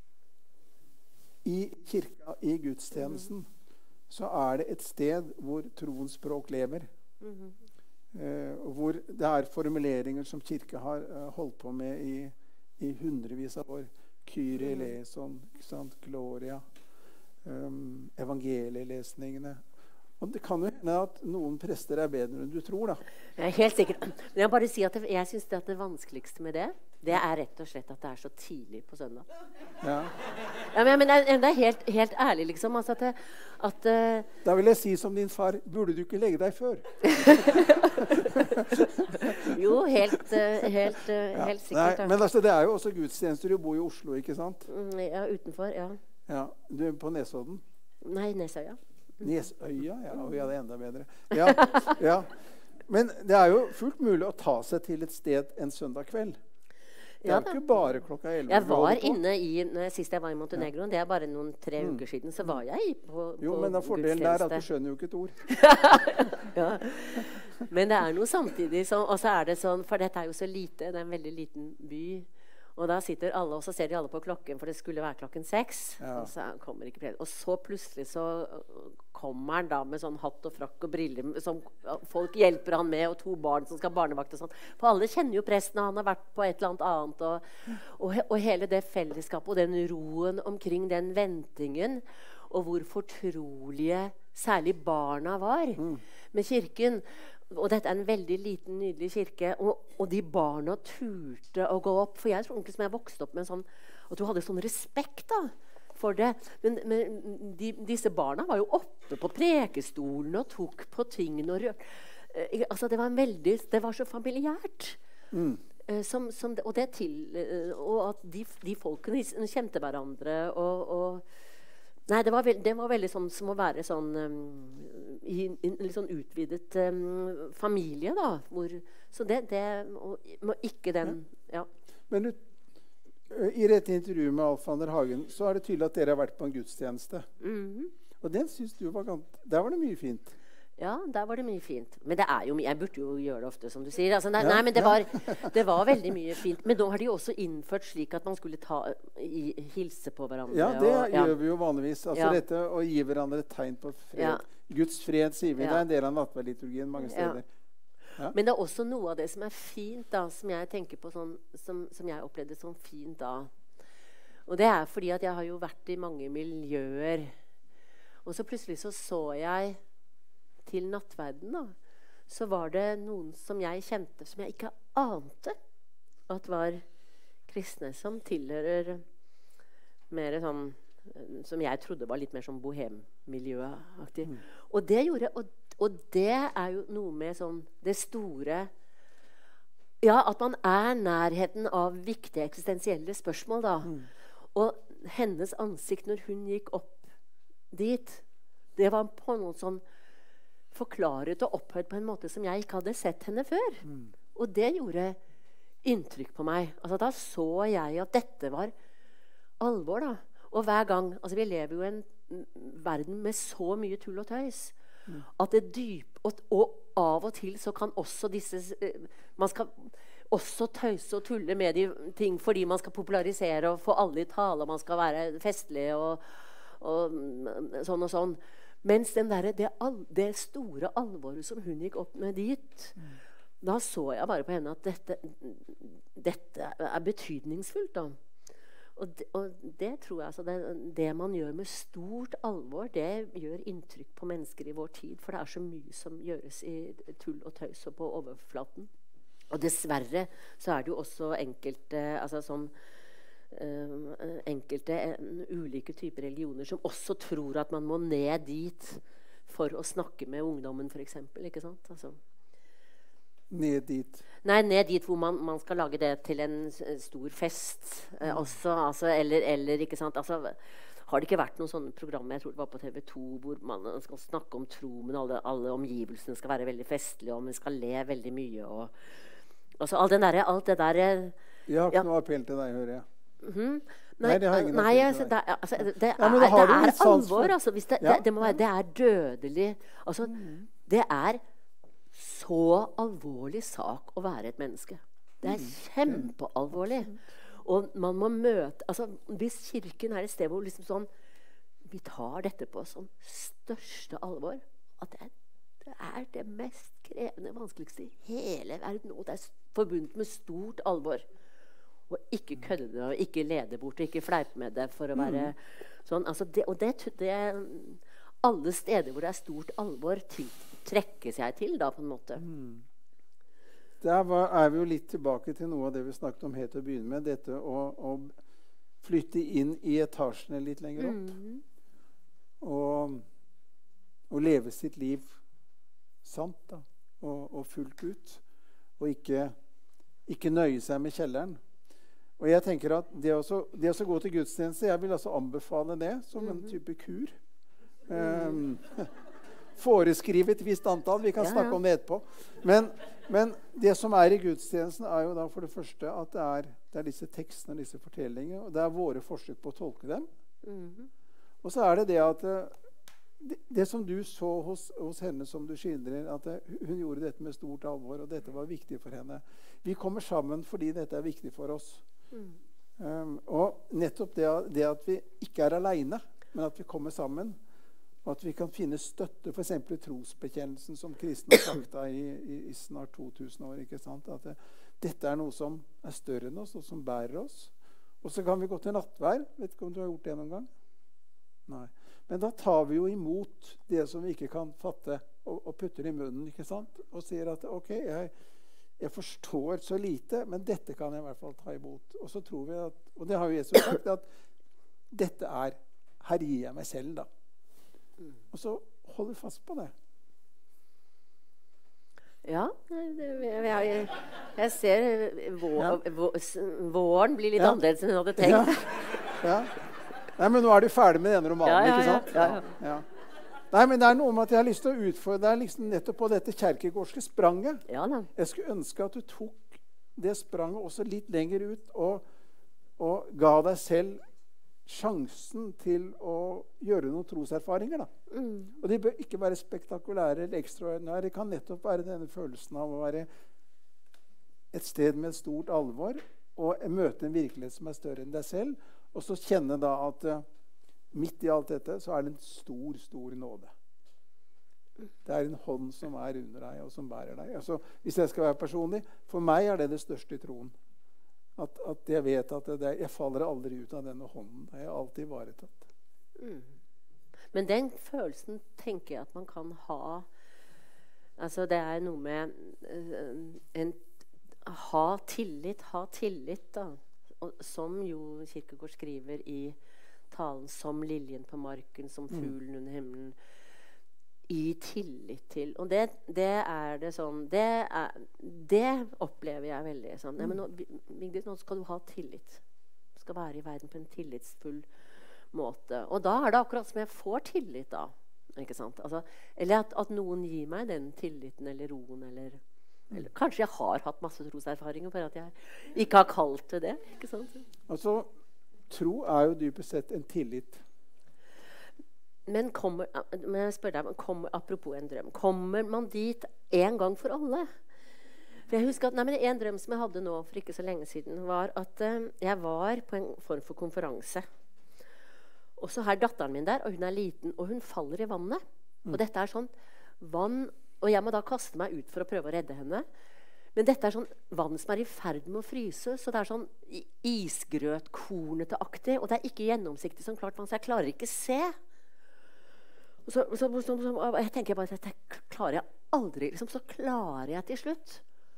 i kirka, i gudstjenesten, så er det et sted hvor troens språk lever. Mm. Eh, og hvor det er formuleringer som kirke har eh, holdt på med i, i hundrevis av år. Kyrie eleison, ikke sant? Gloria, um, evangelielesningene. Og det kan jo hende at noen prester er bedre enn du tror, da. Jeg er helt sikkert. Men jeg bare si at det, jeg synes det, at det vanskeligste med det, det er rett og slett at det er så tidlig på søndag. Ja. Ja, men, men det er helt, helt ærlig, liksom. Altså at, det, at uh, Da vil jeg si som din far, burde du ikke legge deg før? Jo, helt, uh, helt, uh, Ja. helt sikkert. Nei, men altså, det er jo også gudstjenester. Du bor i Oslo, ikke sant? Mm, ja, utenfor, ja. Ja, du er på Nesodden. Nei, Nesøya. Nesøya? Ja, og ja, det er enda bedre. Ja, ja. Men det er jo fullt mulig å ta seg til et sted en søndag kveld. Det er Ja, jo da. ikke bare klokka elleve. Jeg du var holder på. inne i, når jeg, sist jeg var i Montenegro, det er bare noen tre Mm. uker siden, så var jeg på, Jo, på men det er fordelen der at du gudstjeneste. skjønner jo ikke et ord. Ja. Men det er noe samtidig sånn, og så er det sånn, for dette er jo så lite, det er en veldig liten by, og da sitter alle, og så ser de alle på klokken, for det skulle være klokken seks, Ja. og så kommer ikke preden. Og så plutselig så kommer han da med sånn hatt og frakk og briller, som folk hjelper han med, og to barn som skal ha barnevakt og sånn. For alle kjenner jo presten, og han har vært på et eller annet annet, og, og, he- og hele det fellesskapet, og den roen omkring den ventingen, og hvor fortrolige særlig barna var med kirken. Og dette er en veldig liten, nydelig kirke. Og, og de barna turte å gå opp. For jeg tror egentlig som jeg vokste opp med en sånn, at du hadde sånn respekt da, for det. Men, men de, disse barna var jo oppe på prekestolen og tok på tingene. Og, rør- eh, altså det var en veldig, det var så familiært. Mm. Eh, Som, som det, og, det til, eh, og at de, de folkene kjente hverandre. Og, og Nei, det var, veld, det var veldig sånn som å være sånn um, i en litt sånn utvidet um, familie, da. Hvor, så det, det og, og ikke den ja. Men du, i dette intervjuet med Alf van der Hagen, så er det tydelig at dere har vært på en gudstjeneste. Mhm. Og den synes du var gant... Der var det mye fint. Ja, der var det mye fint. Men det er jo mye, jeg burde jo gjøre det ofte, som du sier. Altså, nei, Ja, nei, men det ja. var, det var veldig mye fint. Men nå har de jo også innført slik at man skulle ta, i, hilse på hverandre. Ja, det og, ja. gjør vi jo vanligvis. Altså Ja. dette å gi hverandre et tegn på fred. Ja. Guds fred, sier vi. Ja. Det er en del av nattverdliturgien mange Ja. steder. Ja. Men det er også noe av det som er fint, da, som jeg tenker på sånn, som, som jeg opplevde som fint da. Og det er fordi at jeg har jo vært i mange miljøer. Og så plutselig så så jeg til nattverden, da. Så var det noen som jeg kjente, som jeg ikke ante at var kristne, som tilhører mer sånn, som jeg trodde var litt mer sånn bohemmiljøaktig. Mm. Og det gjorde, og, og det er jo noe med sånn det store, ja, at man er nærheten av viktige eksistensielle spørsmål da. Mm. Og hennes ansikt når hun gikk opp dit, det var på noen sånn forklaret og opphøyd på en måte som jeg ikke hadde sett henne før. Mm. Og det gjorde inntrykk på meg. Altså, da så jeg at dette var alvor, da. Og hver gang, altså vi lever jo i en mm, verden med så mye tull og tøys, Mm. at det dyp, og, og av og til så kan også disse, eh, man skal også tøyse og tulle med de ting, fordi man skal popularisere og få alle i tale, og man skal være festlig og, og mm, sånn og sånn. Mens den der, det, al, det store alvoret som hun gikk opp med dit, Mm. da så jeg bare på henne at dette, dette er betydningsfullt da. Og det, og det tror jeg, altså det, det man gjør med stort alvor, det gjør inntrykk på mennesker i vår tid, for det er så mye som gjøres i tull og tøys og på overflaten. Og dessverre så er det jo også enkelte, altså som uh, enkelte uh, ulike typer religioner som også tror at man må ned dit for å snakke med ungdommen, for eksempel, ikke sant? Altså, ned dit. nei, ned dit hvor man, man skal lage det til en stor fest eh, også, altså, eller, eller, ikke sant? Altså, har det ikke vært noen sånne programmer, jeg tror det var på T V to, hvor man skal snakke om tro, men alle, alle omgivelsene skal være veldig festlige, og man skal le veldig mye, og altså, alt, den der, alt det der... Jeg har ikke ja. noe appell til deg, hører jeg. Mm-hmm. Nei, Nei, det har ingen nei, appell altså, til det, deg. altså, det, det, Ja, men er, da har det du er litt sans for- alvor, altså, hvis det, Ja. det, det, må være, det er dødelig, altså, Mm. det er så alvorlig sak å være et menneske. Det er kjempealvorlig. Og man må møte, altså, hvis kirken er et sted hvor liksom sånn, vi tar dette på som største alvor, at det er, det er det mest krevende, vanskeligste i hele verden, og det er forbundet med stort alvor. Og ikke kødde det, og ikke lede bort, og ikke fleipe med det for å være sånn. Altså det, og det, det, alle steder hvor det er stort alvor, til, trekkes jeg til da, på en måte. Mm. Der var, er vi jo litt tilbake til noe av det vi snakket om helt til å begynne med, dette å, å flytte inn i etasjene litt lenger opp. Mm. Og, og leve sitt liv sant da, og, og fullt ut. Og ikke, ikke nøye seg med kjelleren. Og jeg tenker at det å det å gå til gudstjeneste, jeg vil altså anbefale det som en type kur. Um, foreskrive et visst antall. Vi kan Ja, snakke ja. om det etterpå. Men, men det som er i gudstjenesten, er jo da for det første at det er, det er disse tekstene, disse fortellingene, og det er våre forsøk på å tolke dem. Mhm. Og så er det det at eh, det, det som du så hos, hos henne, som du skildrer, at eh, hun gjorde dette med stort alvor, og dette var viktig for henne. Vi kommer sammen fordi dette er viktig for oss. Mm. Um, og nettopp det, det at vi ikke er alene, men at vi kommer sammen, og at vi kan finne støtte, for eksempel i trosbekjennelsen som kristne har sagt da i, i, i snart to tusen år, ikke sant? At det, dette er noe som er større enn oss, og som bærer oss. Og så kan vi gå til nattvær. Vet ikke om du har gjort det noen gang? Nei. Men da tar vi jo imot det som vi ikke kan fatte, og, og putter i munnen, ikke sant? Og sier at ok, jeg, jeg forstår så lite, men dette kan jeg i hvert fall ta imot. Og så tror vi at, og det har jo Jesus sagt, at dette er, her gir jeg meg selv da. Og så holder vi fast på det. Ja, nei, det, jeg, jeg, jeg ser vår, Ja. vår, s- våren blir litt Ja. annerledes enn hun hadde Ja. tenkt. Ja. Nei, men nå er du ferdig med denne romanen, Ja, ja, ikke ja. sant? Ja, ja. Ja. Nei, men det er noe med at jeg har lyst til å utfordre deg liksom nettopp på dette kjerkegårdske spranget. Ja da. Jeg skulle ønske at du tok det spranget også litt lenger ut og, og ga deg selv sjansen til å gjøre noen troserfaringer. Da. Mm. Og de bør ikke være spektakulære eller ekstraordinære. Det kan nettopp være denne følelsen av å være et sted med et stort alvor og møte en virkelighet som er større enn deg selv, og så kjenne da at uh, midt i alt dette så er det en stor, stor nåde. Det er en hånd som er under deg, og som bærer deg. Altså, hvis jeg skal være personlig, for meg er det det største i troen. At, at jeg vet at det, jeg faller aldri ut av denne hånden. Jeg er alltid ivaretatt. Mm. Men den følelsen tenker jeg at man kan ha. Altså, det er noe med uh, en, ha tillit, ha tillit, da. Og, som jo Kierkegaard skriver i talen, som liljen på marken, som fuglen under himmelen. I tillit til. Og det, det er det sånn det, er, det opplever jeg veldig sånn. Nei, men nå, Vigdis, nå skal du ha tillit. Du skal være i verden på en tillitsfull måte. Og da er det akkurat som jeg får tillit, da. Ikke sant? Altså, eller at, at noen gir meg den tilliten eller roen. Eller, eller kanskje jeg har hatt masse troserfaringer for at jeg ikke har kalt det det. Ikke sant? Altså, tro er jo dypest sett en tillit. Men kommer, men jeg spør deg, kommer, apropos en drøm, kommer man dit en gang for alle? For jeg husker at nei, men En drøm som jeg hadde nå for ikke så lenge siden, var at uh, jeg var på en form for konferanse. Og så er datteren min der, og hun er liten, og hun faller i vannet. Mm. Og dette er sånn vann, og jeg må da kaste meg ut for å prøve å redde henne. Men dette er sånn vann som er i ferd med å fryse, så det er sånn isgrøtkornete-aktig, og det er ikke gjennomsiktig som klart vann, så jeg klarer ikke se. Og så, så, så, så, og jeg tenker bare at dette klarer jeg aldri. Liksom, så klarer jeg til slutt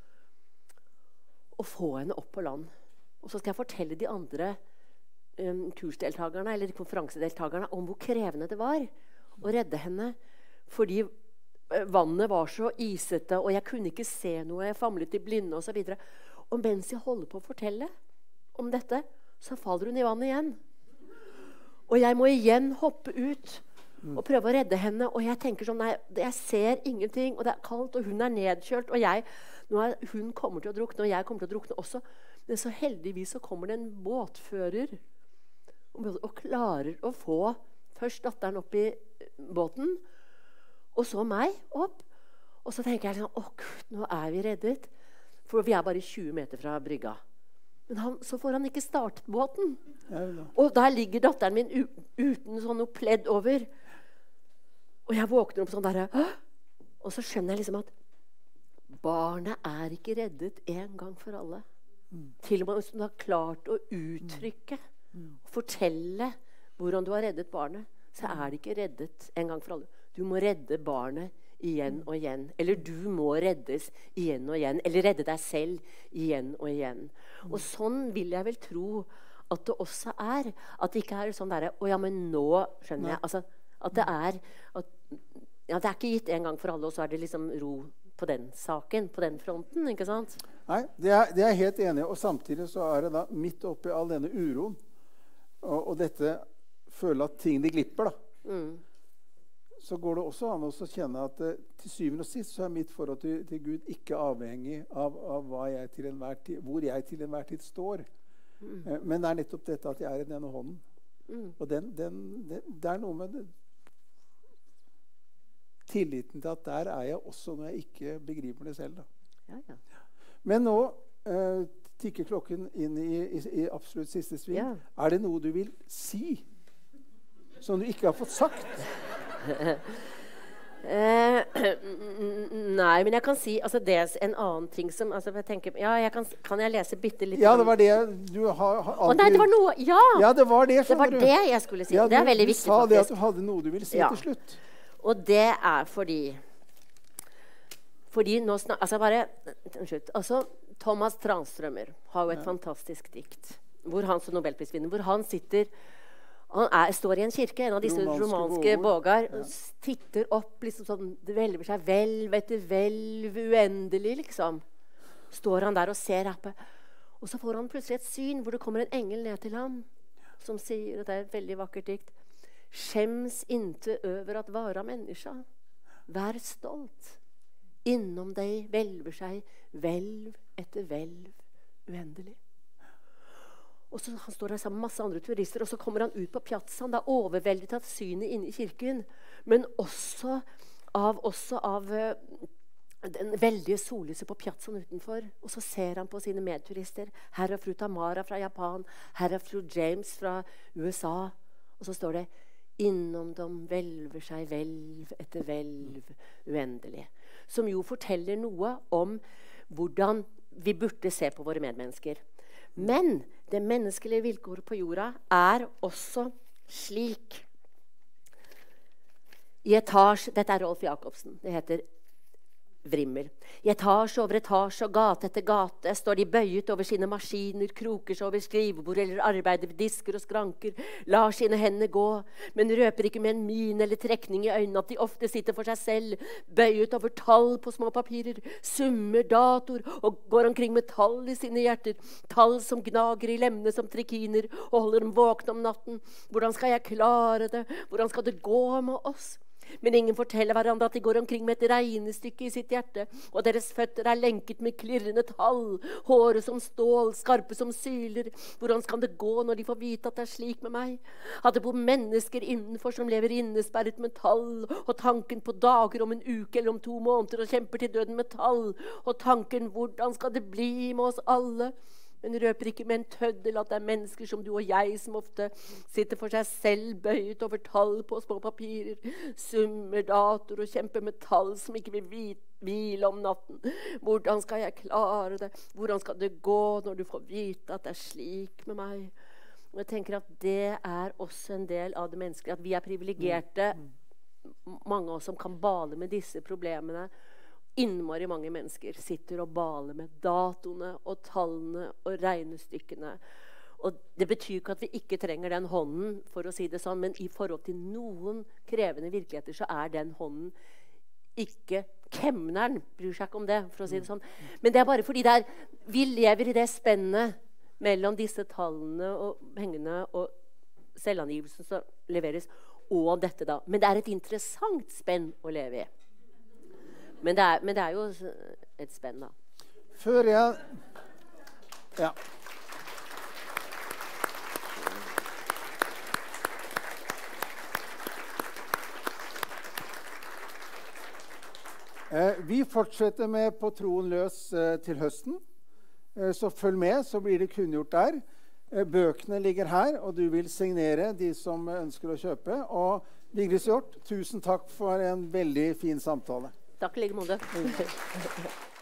å få henne opp på land. Og så skal jeg fortelle de andre um, kursdeltakerne eller konferansedeltakerne om hvor krevende det var å redde henne. fordi eh, vannet var så isete, og jeg kunne ikke se noe. Jeg famlet i blinde og så videre. Og mens jeg holder på å fortelle om dette, så faller hun i vannet igjen. Og jeg må igjen hoppe ut og prøve å redde henne. Og jeg tenker sånn, nei, jeg ser ingenting, og det er kaldt, og hun er nedkjølt. Og jeg, nå er, hun kommer til å drukne, og jeg kommer til å drukne også. Men så heldigvis så kommer det en båtfører og, og klarer å få først datteren opp i båten, og så meg opp. Og så tenker jeg sånn, å Gud, nå er vi reddet. For vi er bare tjue meter fra brygga. Men han, så får han ikke startet båten. Ja, og der ligger datteren min u, uten sånn noe pledd over. Og jeg våkner opp sånn der. Og så skjønner jeg liksom at barnet er ikke reddet en gang for alle. Mm. Til og med hvis du har klart å uttrykke mm. og fortelle hvordan du har reddet barnet, så er det ikke reddet en gang for alle. Du må redde barnet igjen og igjen. Eller du må reddes igjen og igjen. Eller redde deg selv igjen og igjen. Og sånn vil jeg vel tro at det også er. At det ikke er sånn der, å ja, men nå skjønner jeg. Altså, at det er at, ja, det er ikke gitt en gang for alle, og så er det liksom ro på den saken, på den fronten, ikke sant? Nei, det er, det er helt enig. Og samtidig så er det da midt oppi all denne uroen, og, og dette føle at tingene glipper da. Mm. Så går det også an å kjenne at uh, til syvende og sist så er mitt forhold til, til Gud ikke avhengig av, av hva jeg til enhver tid, hvor jeg til enhver tid står. Mm. Uh, men det er nettopp dette at jeg er i denne hånden. Mm. Og den, den, den, det er noe med det. Tilliten til at der er jeg også når jeg ikke begriper det selv. Da. Ja, ja. Men nå uh, tikker klokken inn i, i, i absolutt siste sving. Ja. Er det noe du vil si som du ikke har fått sagt? eh, nei, men jeg kan si altså det er en annen ting som altså jeg tenker, ja, jeg kan, kan jeg lese bitte litt? Ja, det var det du har, har alltid... Å nei, det var noe, ja! Ja, det var det, det, var det jeg skulle si. Ja, det er veldig viktig, faktisk. Du sa det at du hadde noe du ville si ja. til slutt. Og det er fordi fordi nå snak, altså bare unnskyld, altså Thomas Tranströmer har jo et ja. fantastisk dikt hvor han som Nobelprisvinner, hvor han sitter han er, står i en kirke, en av disse romanske, romanske bågar, ja. titter opp, liksom sånn, det velver seg velv etter velv, uendelig, liksom. Står han der og ser oppe. Og så får han plutselig et syn, hvor det kommer en engel ned til ham, som sier, og det er et veldig vakkert dikt, «Skjems inte över at vara människa, vær stolt. Innom deg velver seg velv etter velv, uendelig.» Og så han står der sammen med masse andre turister, og så kommer han ut på piazzaen, da overveldet av synet inne i kirken, men også av, også av uh, den veldige sollyset på piazzaen utenfor. Og så ser han på sine medturister, herr og fru Tamara fra Japan, herr og fru James fra U S A, og så står det, innom dem velver seg velv etter velv uendelig. Som jo forteller noe om hvordan vi burde se på våre medmennesker. Men det menneskelige vilkåret på jorda er også slik. I etasje, dette er Rolf Jacobsen, det heter Vrimmel. I etasje over etasje og gate etter gate står de bøyet over sine maskiner, kroker seg over skrivebord eller arbeider ved disker og skranker, lar sine hender gå, men røper ikke med en min eller trekning i øynene at de ofte sitter for seg selv, bøyet over tall på små papirer, summer, dator og går omkring med tall i sine hjerter, tall som gnager i lemmene som trikiner og holder dem våkne om natten. Hvordan skal jeg klare det? Hvordan skal det gå med oss? Men ingen forteller hverandre at de går omkring med et regnestykke i sitt hjerte, og deres føtter er lenket med klirrende tall, håret som stål, skarpe som syler. Hvordan skal det gå når de får vite at det er slik med meg? At det bor mennesker innenfor som lever innesperret med tall, og tanken på dager om en uke eller om to måneder og kjemper til døden med tall, og tanken hvordan skal det bli med oss alle? Men røper ikke med en tøddel at det er mennesker som du og jeg som ofte sitter for seg selv bøyet over tall på små papirer, summer, dator og kjemper med tall som ikke vil hvile om natten. Hvordan skal jeg klare det? Hvordan skal det gå når du får vite at det er slik med meg? Og jeg tenker at det er også en del av det menneskelige, at vi er privilegerte, mange av oss som kan bale med disse problemene. Innmari mange mennesker sitter og baler med datoene og tallene og regnestykkene. Og det betyr ikke at vi ikke trenger den hånden, for å si det sånn, men i forhold til noen krevende virkeligheter så er den hånden ikke kemneren, bryr seg ikke om det, for å si det sånn. Men det er bare fordi det er, vi lever i det spennet mellom disse tallene og pengene og selvangivelsen som leveres, og dette da. Men det er et interessant spenn å leve i. Men det er, men det er jo et spenn da. Før jeg... Ja. Eh, vi fortsetter med På troen løs eh, til høsten. Eh, så følg med, så blir det kunngjort der. Eh, bøkene ligger her, og du vil signere de som ønsker å kjøpe. Og Vigdis Hjorth, tusen takk for en veldig fin samtale. Takk i like måte.